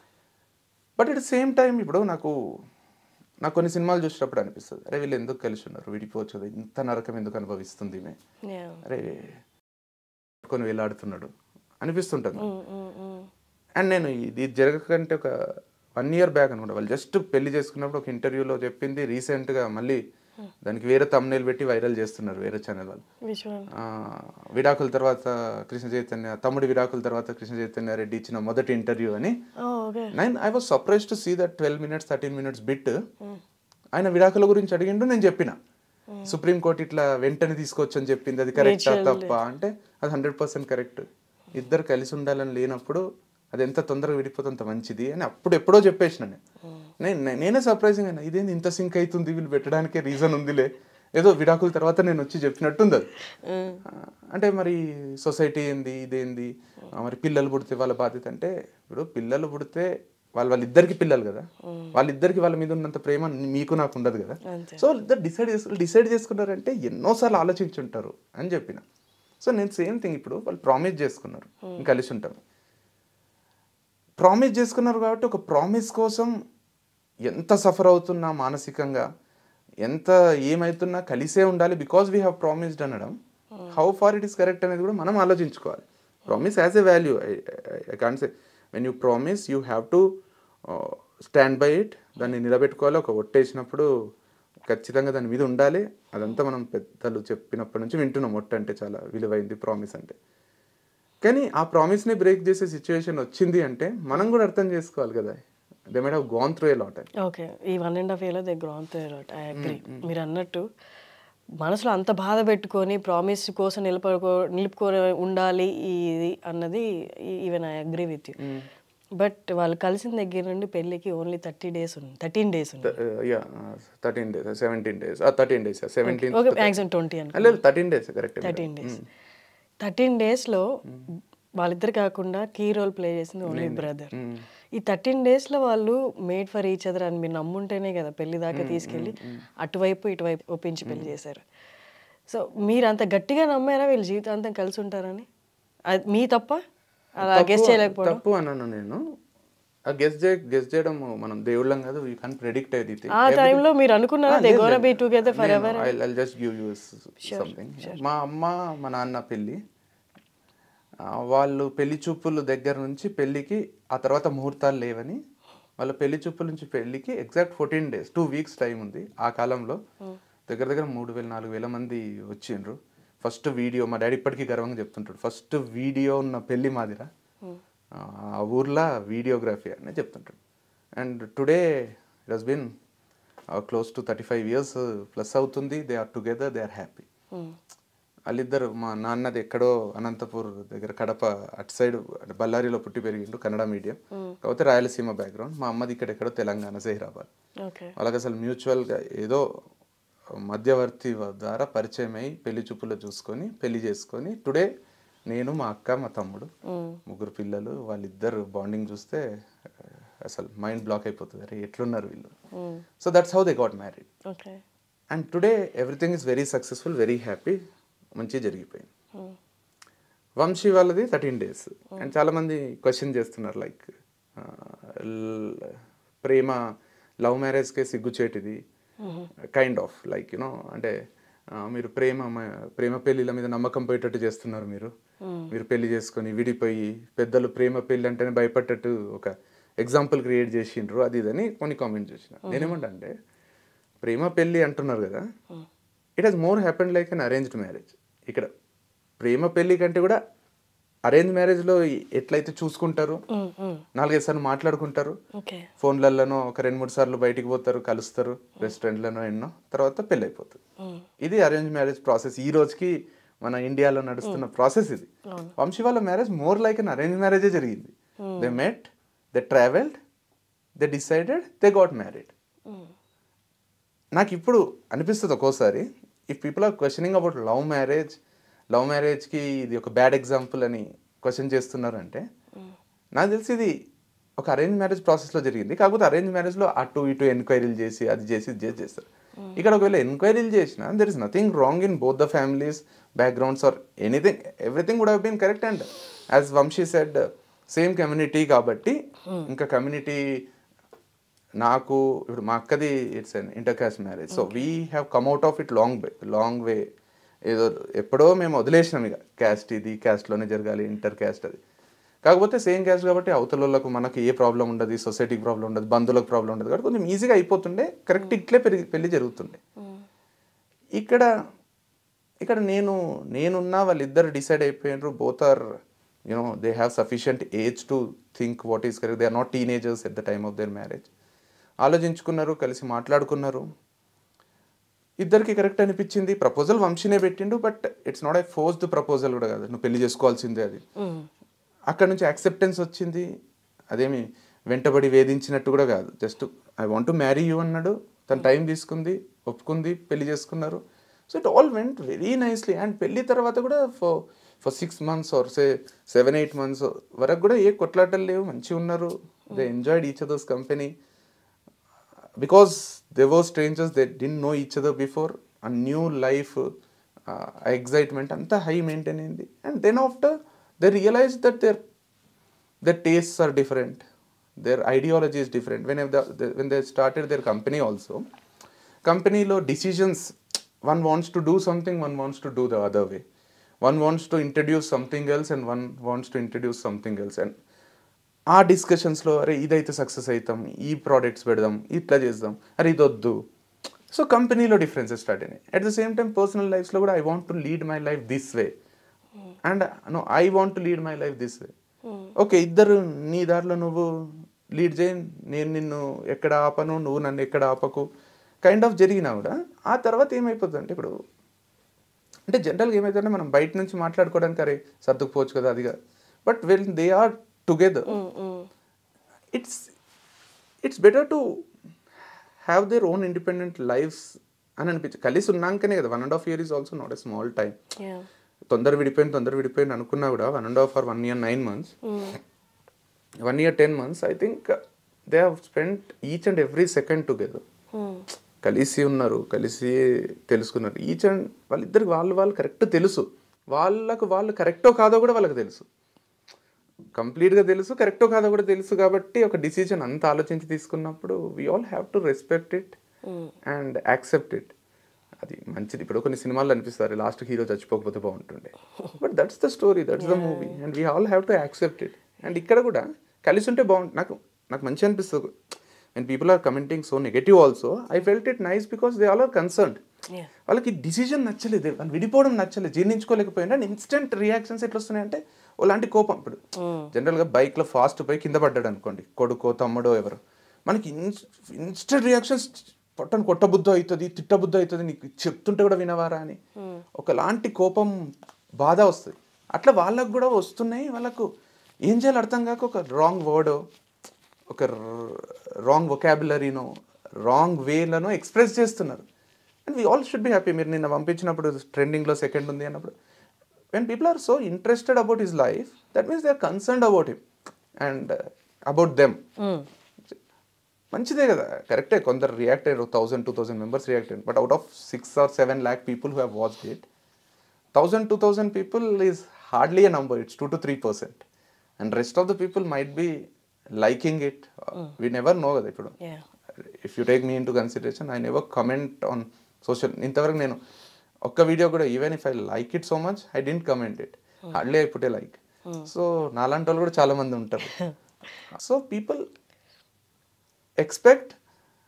But at the same time ఇప్పుడు నాకు కొన్ని సినిమాలు చూసినప్పుడు అనిపిస్తుంది, అరే వీళ్ళు ఎందుకు కలిసి ఉన్నారు, విడిపోవచ్చు కదా, ఇంత నరకం ఎందుకు అనుభవిస్తుంది మే, అరే కొన్ని వేలాడుతున్నాడు అనిపిస్తుంటుంది. అండ్ నేను ఇది జరగకంటే ఒక 1 year బ్యాక్ అనుకుంటా, వాళ్ళు జస్ట్ పెళ్లి చేసుకున్నప్పుడు ఒక ఇంటర్వ్యూలో చెప్పింది రీసెంట్గా మళ్ళీ దానికి వేరే thumbnail పెట్టి వైరల్ చేస్తున్నారు వేరే ఛానల్ వాళ్ళు. విడాకుల తర్వాత కృష్ణ చైతన్య, తమ్ముడి విడాకుల తర్వాత కృష్ణ చైతన్య రెడ్డి ఇచ్చిన మొదటి ఇంటర్వ్యూ అని. I was surprise to see that 12 minutes 13 minutes bit ఆయన విడాకుల గురించి అడిగిండు, నేను చెప్పిన సుప్రీంకోర్టు ఇట్లా వెంటనే తీసుకోవచ్చు అని చెప్పింది, అది కరెక్టా తప్ప అంటే అది 100% కరెక్ట్. ఇద్దరు కలిసి ఉండాలని లేనప్పుడు అది ఎంత తొందరగా విడిపోతే అంత మంచిది అని అప్పుడు ఎప్పుడో చెప్పేసిన నేనే సర్ప్రైజింగ్ అయినా, ఇదేంది ఇంత సింక్ అవుతుంది, వీళ్ళు పెట్టడానికే రీజన్ ఉందిలే, ఏదో విడాకుల తర్వాత నేను వచ్చి చెప్పినట్టుంది అది. అంటే మరి సొసైటీ ఏంది, ఇదేంది, మరి పిల్లలు పుడితే వాళ్ళ బాధ్యత అంటే, ఇప్పుడు పిల్లలు పుడితే వాళ్ళిద్దరికి పిల్లలు కదా, వాళ్ళిద్దరికి వాళ్ళ మీద ఉన్నంత ప్రేమ మీకు నాకు ఉండదు కదా. సో ఇద్దరు డిసైడ్ చేసుకున్నారంటే ఎన్నోసార్లు ఆలోచించుంటారు అని చెప్పిన. సో నేను సేమ్ థింగ్, ఇప్పుడు వాళ్ళు ప్రామిస్ చేసుకున్నారు కలిసి ఉంటాం, ప్రామిస్ చేసుకున్నారు కాబట్టి ఒక ప్రామిస్ కోసం ఎంత సఫర్ అవుతున్నా మానసికంగా, ఎంత ఏమవుతున్నా కలిసే ఉండాలి, బికాస్ వీ హ్యావ్ ప్రామిస్డ్ అనడం, how far it is correct అనేది కూడా మనం ఆలోచించుకోవాలి. Promise as a value, I can't say when you promise you have to stand by it, దాన్ని నిలబెట్టుకోవాలి. ఒక ఒట్టేసినప్పుడు ఖచ్చితంగా దాని మీద ఉండాలి. అదంతా మనం పెద్దలు చెప్పినప్పటి నుంచి వింటున్నాం, ఒట్టు అంటే చాలా విలువైంది, ప్రామిస్ అంటే. కానీ ఆ ప్రామిస్ని బ్రేక్ చేసే సిచ్యువేషన్ వచ్చింది అంటే మనం కూడా అర్థం చేసుకోవాలి కదా, they might have gone through a lot. Okay, ఈ 1.5 year they gone through a lot. I agree. మీరు అన్నట్టు మనసులో అంత బాధ పెట్టుకొని ప్రామిస్ కోసం నిలుపుకొని ఉండాలి ఇది అన్నది, even I agree with you. But వాళ్ళు కలిసిన దగ్గర నుండి పెళ్ళికి ఓన్లీ 13 days ఉంది. 13 days ఉంది. 13 days 17 days 13 days 17 okay, maximum 20 అనుకో. లేదు 13 days కరెక్ట్. 13 days. 13 daysలో వాళ్ళిద్దరు కాకుండా కీ రోల్ ప్లే చేసింది ఓన్లీ బ్రదర్. ఈ 13 daysలో వాళ్ళు మేడ్ ఫర్ ఈచ్ అదర్ అని మీరు నమ్ముంటేనే కదా పెళ్లి దాకా తీసుకెళ్ళి అటువైపు ఇటువైపు ఒప్పించి పెళ్లి చేశారు. సో మీరు అంత గట్టిగా నమ్మారా వీళ్ళు జీవితాంతం కలిసి ఉంటారని? అది మీ తప్ప అలా గెస్ చేయలేకపోవడం? తప్పు అన్నాను నేను. గెస్ చేయడం మనం దేవుళ్ళం కాదు, యూ కాంట్ ప్రెడిక్ట్ ఎనీథింగ్. ఆ టైంలో మీరు అనుకున్నారా they gonna be together forever? I'll just give you something. మా అమ్మ మా నాన్న పెళ్ళి, వాళ్ళు పెళ్లి చూపుల దగ్గర నుంచి పెళ్ళికి, ఆ తర్వాత ముహూర్తాలు లేవని, వాళ్ళ పెళ్లి చూపుల నుంచి పెళ్ళికి ఎగ్జాక్ట్ 14 days 2 weeks టైం ఉంది. ఆ కాలంలో దగ్గర 3,000-4,000 మంది వచ్చిండ్రు. ఫస్ట్ వీడియో, మా డాడీ ఇప్పటికీ గర్వంగా చెప్తుంటాడు, ఫస్ట్ వీడియో ఉన్న పెళ్ళి మాదిరా ఆ ఊర్లో వీడియోగ్రఫీ అని చెప్తుంటాడు. And today it has been close to 35 years plus అవుతుంది. They are together, they are happy. వాళ్ళిద్దరు, మా నాన్నది ఎక్కడో అనంతపూర్ దగ్గర కడప అటు సైడ్ బళ్ళారిలో పుట్టి పెరిగిండు, కన్నడ మీడియం, కాకపోతే రాయలసీమ బ్యాక్గ్రౌండ్. మా అమ్మది ఇక్కడెక్కడో తెలంగాణ, జహీరాబాద్. వాళ్ళకి అసలు మ్యూచువల్గా ఏదో మధ్యవర్తి ద్వారా పరిచయం అయ్యి పెళ్లి చూపులో చూసుకొని పెళ్లి చేసుకొని టుడే నేను మా అక్క మా తమ్ముడు ముగ్గురు పిల్లలు, వాళ్ళిద్దరు బాండింగ్ చూస్తే అసలు మైండ్ బ్లాక్ అయిపోతుంది, అరే ఎట్లున్నారు వీళ్ళు. So that's how they got married. Okay. And today everything is very successful, very happy, మంచిగా జరిగిపోయింది. వంశీ వాళ్ళది 13 days. అండ్ చాలామంది క్వశ్చన్ చేస్తున్నారు లైక్ ప్రేమ లవ్ మ్యారేజ్కే సిగ్గుచేటిది కైండ్ ఆఫ్ లైక్ యూనో, అంటే మీరు ప్రేమ పెళ్ళిళ్ళ మీద నమ్మకం పోయేటట్టు చేస్తున్నారు, మీరు పెళ్లి చేసుకొని విడిపోయి పెద్దలు ప్రేమ పెళ్ళి అంటేనే భయపడ్డట్టు ఒక ఎగ్జాంపుల్ క్రియేట్ చేసిండ్రు అది ఇదని కొన్ని కామెంట్ చేసిన. నేనేమంటా అంటే ప్రేమ పెళ్ళి అంటున్నారు కదా, it has more happened like an arranged marriage. ఇక్కడ ప్రేమ పెళ్ళి కంటే కూడా అరేంజ్ మ్యారేజ్లో ఎట్లయితే చూసుకుంటారు, 4-5 సార్లు మాట్లాడుకుంటారు, ఫోన్లలోనో ఒక 2-3 సార్లు బయటికి పోతారు, కలుస్తారు రెస్టారెంట్లోనో ఎన్నో, తర్వాత పెళ్ళి అయిపోతుంది. ఇది అరేంజ్ మ్యారేజ్ ప్రాసెస్. ఈ రోజుకి మన ఇండియాలో నడుస్తున్న ప్రాసెస్ ఇది. వంశీ వాళ్ళ marriage more like an arrange మ్యారేజే జరిగింది. They met, they travelled, they decided, they got married. నాకు ఇప్పుడు అనిపిస్తుంది ఒక్కోసారి, if people are questioning about love మ్యారేజ్కి ఇది ఒక బ్యాడ్ ఎగ్జాంపుల్ అని క్వశ్చన్ చేస్తున్నారంటే, నాకు తెలిసి ఇది ఒక అరేంజ్ మ్యారేజ్ ప్రాసెస్లో జరిగింది. కాకపోతే అరేంజ్ మ్యారేజ్లో అటు ఇటు ఎంక్వైరీలు చేసి అది చేసి ఇది చేసి చేస్తారు. ఇక్కడ ఒకవేళ ఎంక్వైరీలు చేసినా there is nothing wrong in both the families backgrounds or anything, everything would have been correct. And as Vamshi said, same community కాబట్టి ఇంకా కమ్యూనిటీ నాకు ఇప్పుడు మా అక్కది it's an inter caste marriage. So we have come out of it long way. ఏదో ఎప్పుడో మేము వదిలేసినాం ఇక క్యాస్ట్ ఇది క్యాస్ట్లోనే జరగాలి, ఇంటర్ క్యాస్ట్ అది. కాకపోతే సేమ్ క్యాస్ట్ కాబట్టి అవతల వాళ్ళకు మనకి ఏ ప్రాబ్లం ఉండదు, సొసైటీకి ప్రాబ్లం ఉండదు, బంధువులకు ప్రాబ్లం ఉండదు, కాబట్టి కొంచెం ఈజీగా అయిపోతుండే, కరెక్ట్ ఇట్లే పెళ్లి జరుగుతుండే. ఇక్కడ నేనున్నా వాళ్ళిద్దరు డిసైడ్ అయిపోయినారు, both are you know they have sufficient age to think what is correct. They are not teenagers at the time of their marriage. ఆలోచించుకున్నారు, కలిసి మాట్లాడుకున్నారు, ఇద్దరికి కరెక్ట్ అనిపించింది. ప్రపోజల్ వంశీనే పెట్టిండు, but it's not a forced proposal కూడా కాదు, నువ్వు పెళ్లి చేసుకోవాల్సిందే అది. అక్కడ నుంచి యాక్సెప్టెన్స్ వచ్చింది, అదేమి వెంటబడి వేధించినట్టు కూడా కాదు, just I want to marry you అన్నాడు, తన టైం తీసుకుంది, ఒప్పుకుంది, పెళ్లి చేసుకున్నారు. So it all went very nicely. And పెళ్లి తర్వాత కూడా ఫర్ 6 months ఆర్ 7-8 months వరకు కూడా ఏ కొట్లాటలు లేవు, మంచిగా ఉన్నారు. They enjoyed each others company because they were strangers, they didn't know each other before. A new life, excitement anta high maintain ayindi. And then after they realized that their tastes are different, their ideology is different. When they started their company also, company lo decisions, one wants to do something, one wants to do the other way, one wants to introduce something else and one wants to introduce something else. And ఆ డిస్కషన్స్లో అరే ఇదైతే success అవుతాం, ఈ products పెడదాం, ఇట్లా చేద్దాం, అరే ఇది వద్దు. సో కంపెనీలో డిఫరెన్సెస్ స్టార్ట్ అయినాయి. At the same time personal లైఫ్స్లో కూడా I want to lead my life this way and no I want to lead my life this way. Okay, ఇద్దరు నీ దారిలో నువ్వు లీడ్ చేయి, నేను నిన్ను ఎక్కడ ఆపను, నువ్వు నన్ను ఎక్కడ ఆపకు కైండ్ ఆఫ్ జరిగినా కూడా ఆ తర్వాత ఏమైపోతుంది అంటే, ఇప్పుడు అంటే జనరల్గా ఏమవుతుందంటే మనం బయట నుంచి మాట్లాడుకోవడానికి అరే సర్దుకుపోవచ్చు కదా అదిగా, but when they are together, it's better to have their own independent lives అని అనిపించి కలిసి ఉన్నాకనే కదా. 1.5 years is also not a small time. తొందర విడిపోయింది అనుకున్నా కూడా 1.5 or 1 year 9 months, 1 year 10 months, I think they have spent each and every second together. కలిసి ఉన్నారు, కలిసి తెలుసుకున్నారు. ఈచ్ అండ్ వాళ్ళిద్దరికి వాళ్ళు కరెక్ట్ తెలుసు, వాళ్ళు కరెక్టో కాదో కూడా వాళ్ళకి తెలుసు, కంప్లీట్గా తెలుసు, కరెక్టో కాదో కూడా తెలుసు. కాబట్టి ఒక డిసిజన్ అంత ఆలోచించి తీసుకున్నప్పుడు we all have to respect it and accept it. అది మంచిది. ఇప్పుడు కొన్ని సినిమాలు అనిపిస్తారు లాస్ట్ హీరో చచ్చిపోకపోతే బాగుంటుండే, but that's the story, that's the movie and we all have to accept it. And ఇక్కడ కూడా కలిసి ఉంటే బాగుంటుంది. నాకు మంచి అనిపిస్తుంది. when people are commenting so negative also, I felt it nice because they all are concerned. వాళ్ళకి decision నచ్చలేదు, వాళ్ళు విడిపోవడం నచ్చలేదు, జీర్ణించుకోలేకపోయినా ఇన్స్టెంట్ రియాక్షన్స్ ఎట్లా వస్తున్నాయంటే అలాంటి కోపం. ఇప్పుడు జనరల్గా బైక్లో ఫాస్ట్ పోయి కింద పడ్డాడు అనుకోండి, కొడుకో తమ్ముడో ఎవరు, మనకి ఇన్స్టెంట్ రియాక్షన్స్ పొట్టను కొట్టబుద్ధి అవుతుంది, తిట్టబుద్ధి అవుతుంది, నీకు చెప్తుంటే కూడా వినవారా అని ఒకలాంటి కోపం బాధ వస్తుంది. అట్లా వాళ్ళకు కూడా వస్తున్నాయి. వాళ్ళకు ఏం చేయాలో అర్థం కాక ఒక రాంగ్ వర్డో, ఒక రాంగ్ వొకాబులరీనో, రాంగ్ వేలను ఎక్స్ప్రెస్ చేస్తున్నారు. And we all should be happy. మీరు నిన్న పంపించినప్పుడు ట్రెండింగ్లో సెకండ్ ఉంది అన్నప్పుడు when people are so interested about his life, that means they are concerned about him and about them. మంచిదే కదా, కరెక్టే, కొందరు రియాక్ట్ అయ్యారు, 1000-2000 మెంబర్స్ రియాక్ట్ అయ్యారు, but out of 6 or 7 lakh people who have watched it, 1000-2000 people is hardly a number. It's 2-3%, and rest of the people might be liking it. We never know కదా. ఇప్పుడు if you take me into consideration, I never comment on social, ఇంతవరకు నేను ఒక్క video కూడా, even if I like it so much, I didn't comment it, hardly I put a like. So నాలాంటి వాళ్ళు కూడా చాలా మంది ఉంటారు. So people expect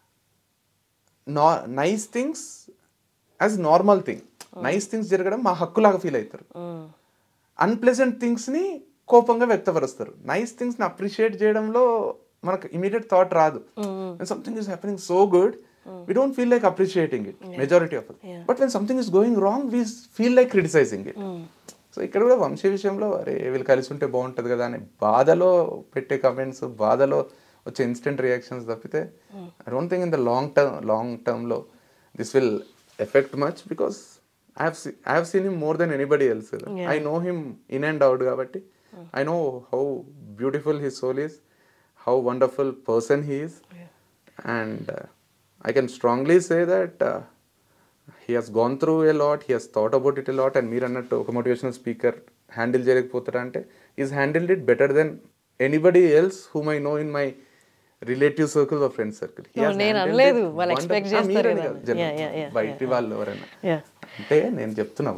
nice things as normal thing. Nice things జరగడం మా హక్కులాగా ఫీల్ అవుతారు. అన్ప్లెజెంట్ థింగ్స్ని కోపంగా వ్యక్తపరుస్తారు. నైస్ థింగ్స్ని అప్రిషియేట్ చేయడంలో మనకు ఇమీడియట్ థాట్ రాదు. Something is happening so good, we don't feel like appreciating it, majority of us. But when something is going wrong, we feel like criticizing it. So ఇక్కడ కూడా వంశీ విషయంలో, అరే వీళ్ళు కలిసి ఉంటే బాగుంటుంది కదా అని బాధలో పెట్టే కమెంట్స్, బాధలో వచ్చే ఇన్స్టెంట్ రియాక్షన్స్ తప్పితే I don't think in the long టర్మ్లో this will effect much, because I have seen him more than anybody else. I know him in and out కాబట్టి I know how beautiful his soul is, how wonderful person he is, and I can strongly say that he has gone through a lot, he has thought about it a lot, and meer annattu oka motivational speaker handle cheyalekapotara ante he's handled it better than anybody else whom I know in my relative circle or friend circle. He has నేను అనలేదు, వాళ్ళు expect చేస్తారు కదా. బయటి వాళ్ళు ఎవరైనా అంటే నేను చెప్తున్నా.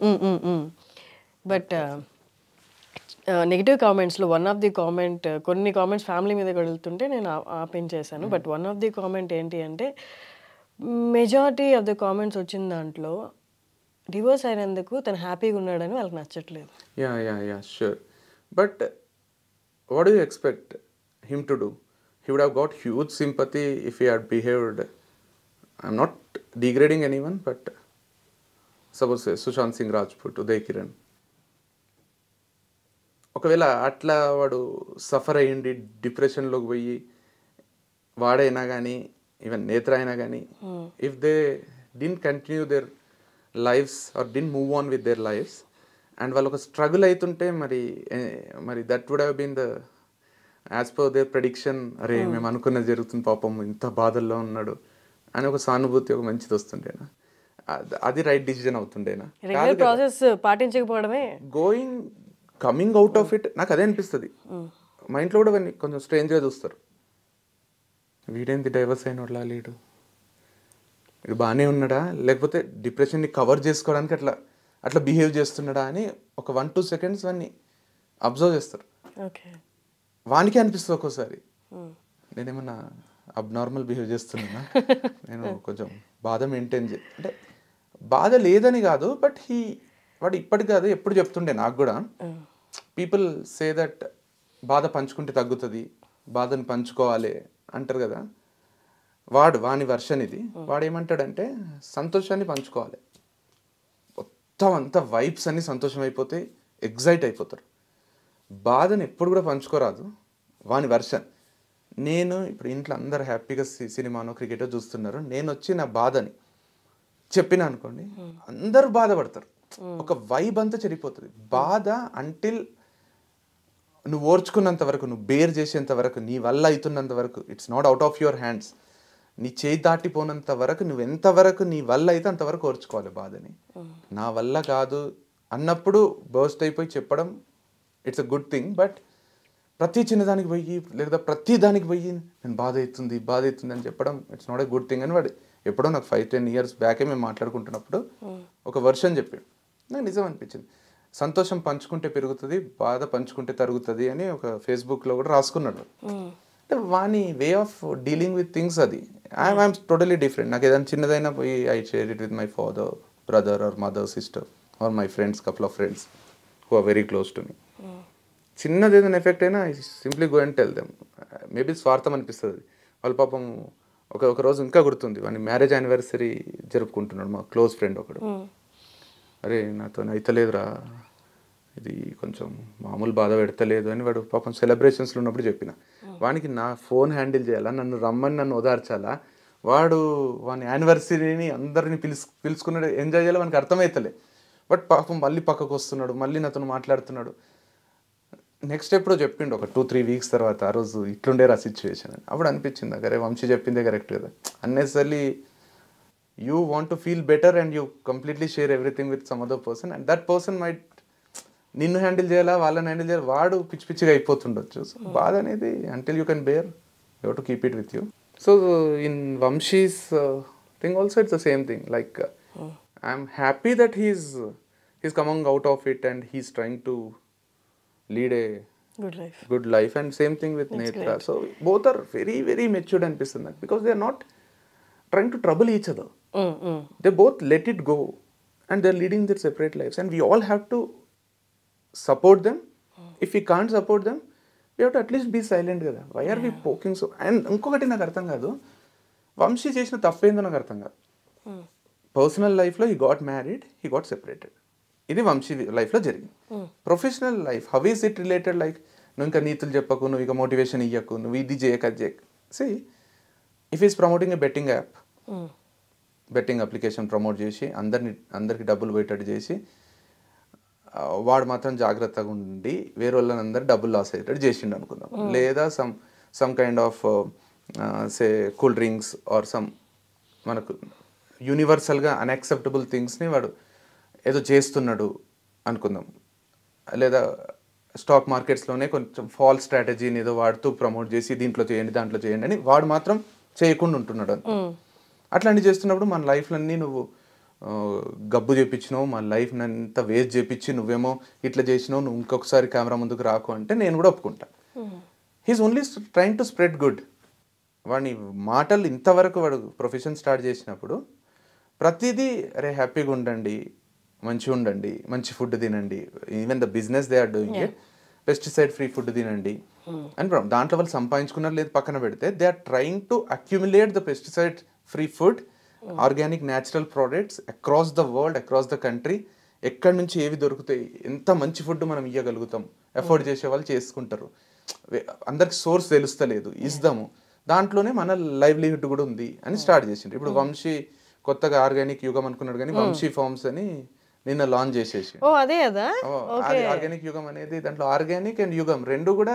బట్ నెగిటివ్ కామెంట్స్లో వన్ ఆఫ్ ది కామెంట్, కొన్ని కామెంట్స్ ఫ్యామిలీ మీద వెళ్తుంటే నేను ఆపించేశాను. But one of the comment ఏంటి అంటే, మెజారిటీ ఆఫ్ ది కామెంట్స్ వచ్చిన దాంట్లో డివోర్స్ అయినందుకు తను హ్యాపీగా ఉన్నాడని వాళ్ళకి నచ్చట్లేదు. Yeah sure. But what do you expect him to do? He would have got huge sympathy if he had behaved. I'm not degrading anyone, but suppose Sushant Singh Rajput, Uday Kiran, ఒకవేళ అట్లా వాడు suffer అయ్యిండి డిప్రెషన్లోకి పోయి వాడైనా కానీ, even Netra అయినా కానీ, if they didn't continue their lives or didn't move on with their lives, and వాళ్ళు ఒక స్ట్రగుల్ అవుతుంటే మరి that would have been the as per their prediction, అరే మేము అనుకున్నది జరుగుతుంది, పాపం ఇంత బాధల్లో ఉన్నాడు అని ఒక సానుభూతి, ఒక మంచిది వస్తుండేనా? అది రైట్ డిసిజన్ అవుతుండేనా? ప్రాసెస్ పాటించకపోవడమే, కమింగ్ అవుట్ ఆఫ్ ఇట్. నాకు అదే అనిపిస్తుంది. మా ఇంట్లో కూడా కొంచెం స్ట్రేంజ్గా చూస్తారు, వీడేంటి డైవర్స్ అయినోట్లా లేడు, ఇది బాగానే ఉన్నాడా, లేకపోతే డిప్రెషన్ని కవర్ చేసుకోవడానికి అట్లా బిహేవ్ చేస్తున్నాడా అని ఒక 1-2 seconds వాడిని అబ్జర్వ్ చేస్తారు. వానికి అనిపిస్తుంది ఒక్కోసారి, నేనేమన్నా అబ్నార్మల్ బిహేవ్ చేస్తున్నానా, నేను కొంచెం బాధ మెయింటైన్ అంటే బాధ లేదని కాదు, బట్ వాడు ఇప్పటికి కాదు ఎప్పుడు చెప్తుండే నాకు కూడా, పీపుల్ సే దట్ బాధ పంచుకుంటే తగ్గుతుంది, బాధని పంచుకోవాలి అంటారు కదా. వాని వర్షన్ ఇది. వాడు ఏమంటాడంటే సంతోషాన్ని పంచుకోవాలి, మొత్తం అంతా వైబ్స్ అన్ని సంతోషం అయిపోతే ఎగ్జైట్ అయిపోతారు, బాధని ఎప్పుడు కూడా పంచుకోరాదు. వాని వర్షన్. నేను ఇప్పుడు ఇంట్లో అందరు హ్యాపీగా సినిమానో క్రికెటో చూస్తున్నారు, నేను వచ్చి నా బాధని చెప్పినా అనుకోండి, అందరూ బాధపడతారు, ఒక వైబ్ అంతా చెడిపోతుంది. బాధ అంటిల్ నువ్వు ఓర్చుకున్నంత వరకు, నువ్వు బేర్ చేసేంత వరకు, నీ వల్ల అవుతున్నంత వరకు, it's not out of your hands, నీ చేయి దాటిపోనంత వరకు, నువ్వు ఎంతవరకు నీ వల్ల అయితే అంతవరకు ఓర్చుకోవాలి బాధని. నా వల్ల కాదు అన్నప్పుడు బర్స్ట్ అయిపోయి చెప్పడం it's a good thing. But ప్రతి చిన్నదానికి పోయి లేదా ప్రతి దానికి పోయి నేను బాధ అవుతుంది అని చెప్పడం it's not a good thing అని వాడు ఎప్పుడో నాకు 5-10 years బ్యాకే మేము మాట్లాడుకుంటున్నప్పుడు ఒక వర్షన్ చెప్పాడు, నాకు నిజం అనిపించింది. సంతోషం పంచుకుంటే పెరుగుతుంది, బాధ పంచుకుంటే తరుగుతుంది అని ఒక ఫేస్బుక్లో కూడా రాసుకున్నాడు. అంటే వాని way of dealing with things అది. I'm totally different. నాకు ఏదైనా చిన్నదైనా పోయి I share it with my father, brother or mother, sister or my friends, couple of friends who are very close to me. చిన్నది ఏదైనా ఎఫెక్ట్ అయినా I simply go and tell them. Maybe స్వార్థం అనిపిస్తుంది. వాళ్ళ పాపం ఒక రోజు ఇంకా గుర్తుంది, వాని మ్యారేజ్ యానివర్సరీ జరుపుకుంటున్నాడు మా క్లోజ్ ఫ్రెండ్ ఒకడు. అరే నాతో అయితలేదురా, ఇది కొంచెం మామూలు బాధ పెడతలేదు అని వాడు పాపం సెలబ్రేషన్స్లో ఉన్నప్పుడు చెప్పిన. వానికి నా ఫోన్ హ్యాండిల్ చేయాలా, నన్ను ఓదార్చాలా, వాని యానివర్సరీని అందరిని పిలుచుకున్నాడు, ఎంజాయ్ చేయాలి, వానికి అర్థమవుతలే. బట్ పాపం మళ్ళీ పక్కకు వస్తున్నాడు, మళ్ళీ నాతో మాట్లాడుతున్నాడు. నెక్స్ట్ ఎప్పుడో చెప్పిండు ఒక 2-3 వీక్స్ తర్వాత, ఆ రోజు ఇట్లుండేరా సిచ్యువేషన్ అని. అప్పుడు అనిపించింది నాకు, అరే వంశీ చెప్పిందే కరెక్ట్ కదా. Unnecessarily you want to feel better and you completely share everything with some other person and that person might నిన్ను హ్యాండిల్ చేయాలా, వాళ్ళని హ్యాండిల్ చేయాలి, వాడు పిచ్చి పిచ్చిగా అయిపోతుండొచ్చు. సో బాధ అనేది until you can bear, you have to keep it with you. So in Vamshi's thing also it's the same thing. Like I'm happy that he's coming out of it and he's trying to lead a good life and same thing with Netra. So both are very very matured అనిపిస్తుంది నాకు, because they are not trying to trouble each other. They both let it go and they're leading their separate lives and we all have to support them. If we can't support them, we have to at least be silent కదా. Why are we poking so? And ఇంకొకటి నాకు అర్థం కాదు, వంశీ చేసిన తప్పేందో నాకు అర్థం కాదు. Personal లైఫ్లో he got married, he got separated, ఇది వంశీ లైఫ్లో జరిగింది. Professional life how is it related? Like నువ్వు ఇంకా నీతులు చెప్పకు, నువ్వు ఇక మోటివేషన్ ఇయ్యకు, నువ్వు ఇది చేయక అది చేయకు. See if is promoting a betting app, betting application promote చేసి అందరికి డబ్బులు పోయేటట్టు చేసి, వాడు మాత్రం జాగ్రత్తగా ఉండి వేరే వాళ్ళని అందరు డబ్బులు లాస్ అయ్యేటట్టు చేసిండు అనుకుందాం. లేదా some kind of say cool drinks or some మనకు యూనివర్సల్గా అన్యాక్సెప్టబుల్ థింగ్స్ని వాడు ఏదో చేస్తున్నాడు అనుకుందాం. లేదా స్టాక్ మార్కెట్స్లోనే కొంచెం ఫాల్స్ స్ట్రాటజీని ఏదో వాడుతూ ప్రమోట్ చేసి దీంట్లో చేయండి దాంట్లో చేయండి అని వాడు మాత్రం చేయకుండా ఉంటున్నాడు అని. అట్లాంటివి చేస్తున్నప్పుడు మన లైఫ్లన్నీ నువ్వు గబ్బు చేపించినావు, మన లైఫ్ని అంతా వేస్ట్ చేపించి నువ్వేమో ఇట్లా చేసినావు, నువ్వు ఇంకొకసారి కెమెరా ముందుకు రాకు అంటే నేను కూడా ఒప్పుకుంటా. He is only trying to spread good. వాడిని మాటలు ఇంతవరకు వాడు ప్రొఫెషన్ స్టార్ట్ చేసినప్పుడు ప్రతిదీ అరే హ్యాపీగా ఉండండి, మంచిగా ఉండండి, మంచి ఫుడ్ తినండి, even the business they are doing it, pesticide free food తినండి అని దాంట్లో వాళ్ళు సంపాదించుకున్నారు లేదు పక్కన పెడితే, they are trying to accumulate the pesticide free food, organic natural products across the world, across the country. ఎక్కడి నుంచి ఏవి దొరుకుతాయి, ఎంత మంచి ఫుడ్ మనం ఇవ్వగలుగుతాం, ఎఫోర్డ్ చేసే వాళ్ళు చేసుకుంటారు, అందరికి సోర్స్ తెలుస్తలేదు, ఇస్తాము, దాంట్లోనే మన లైవ్లీహుడ్ కూడా ఉంది అని స్టార్ట్ చేసిండ్రు. ఇప్పుడు వంశీ కొత్తగా ఆర్గానిక్ యుగం అనుకున్నాడు కానీ వంశీ ఫార్మ్స్ అని నిన్న లాంచ్ చేసేసి, ఆర్గానిక్ యుగం అనేది దాంట్లో ఆర్గానిక్ అండ్ యుగం రెండు కూడా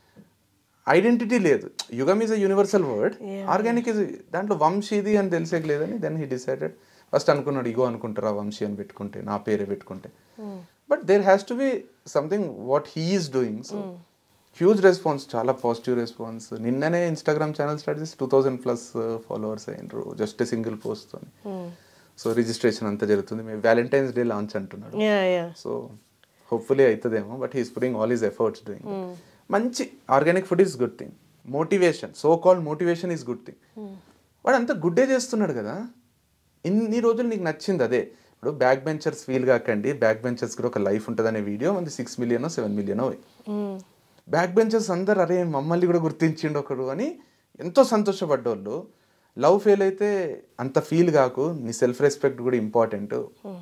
ఐడెంటిటీ లేదు. Yugam is a universal word, organic is దాంట్లో వంశీది అని తెలిసేకి లేదని దెన్ హీ డిసైడెడ్. ఫస్ట్ అనుకున్నాడు ఇగో అనుకుంటారా వంశీ అని పెట్టుకుంటే, నా పేరే పెట్టుకుంటే, but there has to be something what he is doing. So huge response, చాలా పాజిటివ్ రెస్పాన్స్. నిన్ననే ఇన్స్టాగ్రామ్ ఛానల్ స్టార్ట్ చేసి 2000+ ఫాలోవర్స్ అయినరు జస్ట్ సింగిల్ పోస్ట్తో. సో రిజిస్ట్రేషన్ అంతా జరుగుతుంది, మేము వ్యాలంటైన్స్ డే లాంచ్ అంటున్నాడు. సో హోప్ఫుల్లీ అవుతుందేమో, but he's putting all his efforts doing. మంచి organic food is good thing, motivation, so called motivation is good thing. వాడు అంతా గుడ్డే చేస్తున్నాడు కదా. ఇన్ని రోజులు నీకు నచ్చింది అదే. ఇప్పుడు బ్యాక్ బెంచర్స్ ఫీల్ కాకండి, బ్యాక్ బెంచర్స్ కూడా ఒక లైఫ్ ఉంటుంది అనే వీడియో మనది 6 million 7 million అవి. బ్యాక్ బెంచర్స్ అందరు అరే మమ్మల్ని కూడా గుర్తించిండు ఒకడు అని ఎంతో సంతోషపడ్డోళ్ళు. లవ్ ఫెయిల్ అయితే అంత ఫీల్ కాకు, నీ సెల్ఫ్ రెస్పెక్ట్ కూడా ఇంపార్టెంట్.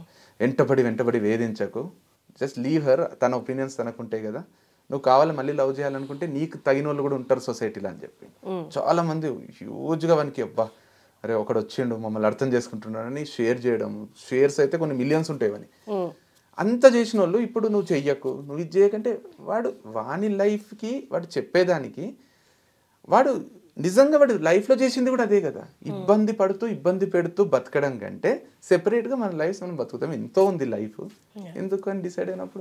వెంటబడి వేధించకు, జస్ట్ లీవ్ హర్, తన ఒపీనియన్స్ తనకుంటాయి కదా. నువ్వు కావాలి మళ్ళీ లవ్ చేయాలనుకుంటే నీకు తగిన వాళ్ళు కూడా ఉంటారు సొసైటీలో అని చెప్పి చాలా మంది హ్యూజ్గా వానికి అబ్బా అరే ఒకడు వచ్చిండు మమ్మల్ని అర్థం చేసుకుంటున్నాడని షేర్ చేయడం. షేర్స్ అయితే కొన్ని మిలియన్స్ ఉంటాయి అని. అంత చేసిన వాళ్ళు ఇప్పుడు నువ్వు చెయ్యకు, నువ్వు ఇది చేయకంటే వాడు వాని లైఫ్కి వాడు చెప్పేదానికి వాడు నిజంగా వాడు లైఫ్లో చేసింది కూడా అదే కదా. ఇబ్బంది పెడుతూ బతకడం కంటే సెపరేట్గా మన లైఫ్ మనం బతుకుతాం, ఎంతో ఉంది లైఫ్, ఎందుకు అని డిసైడ్ అయినప్పుడు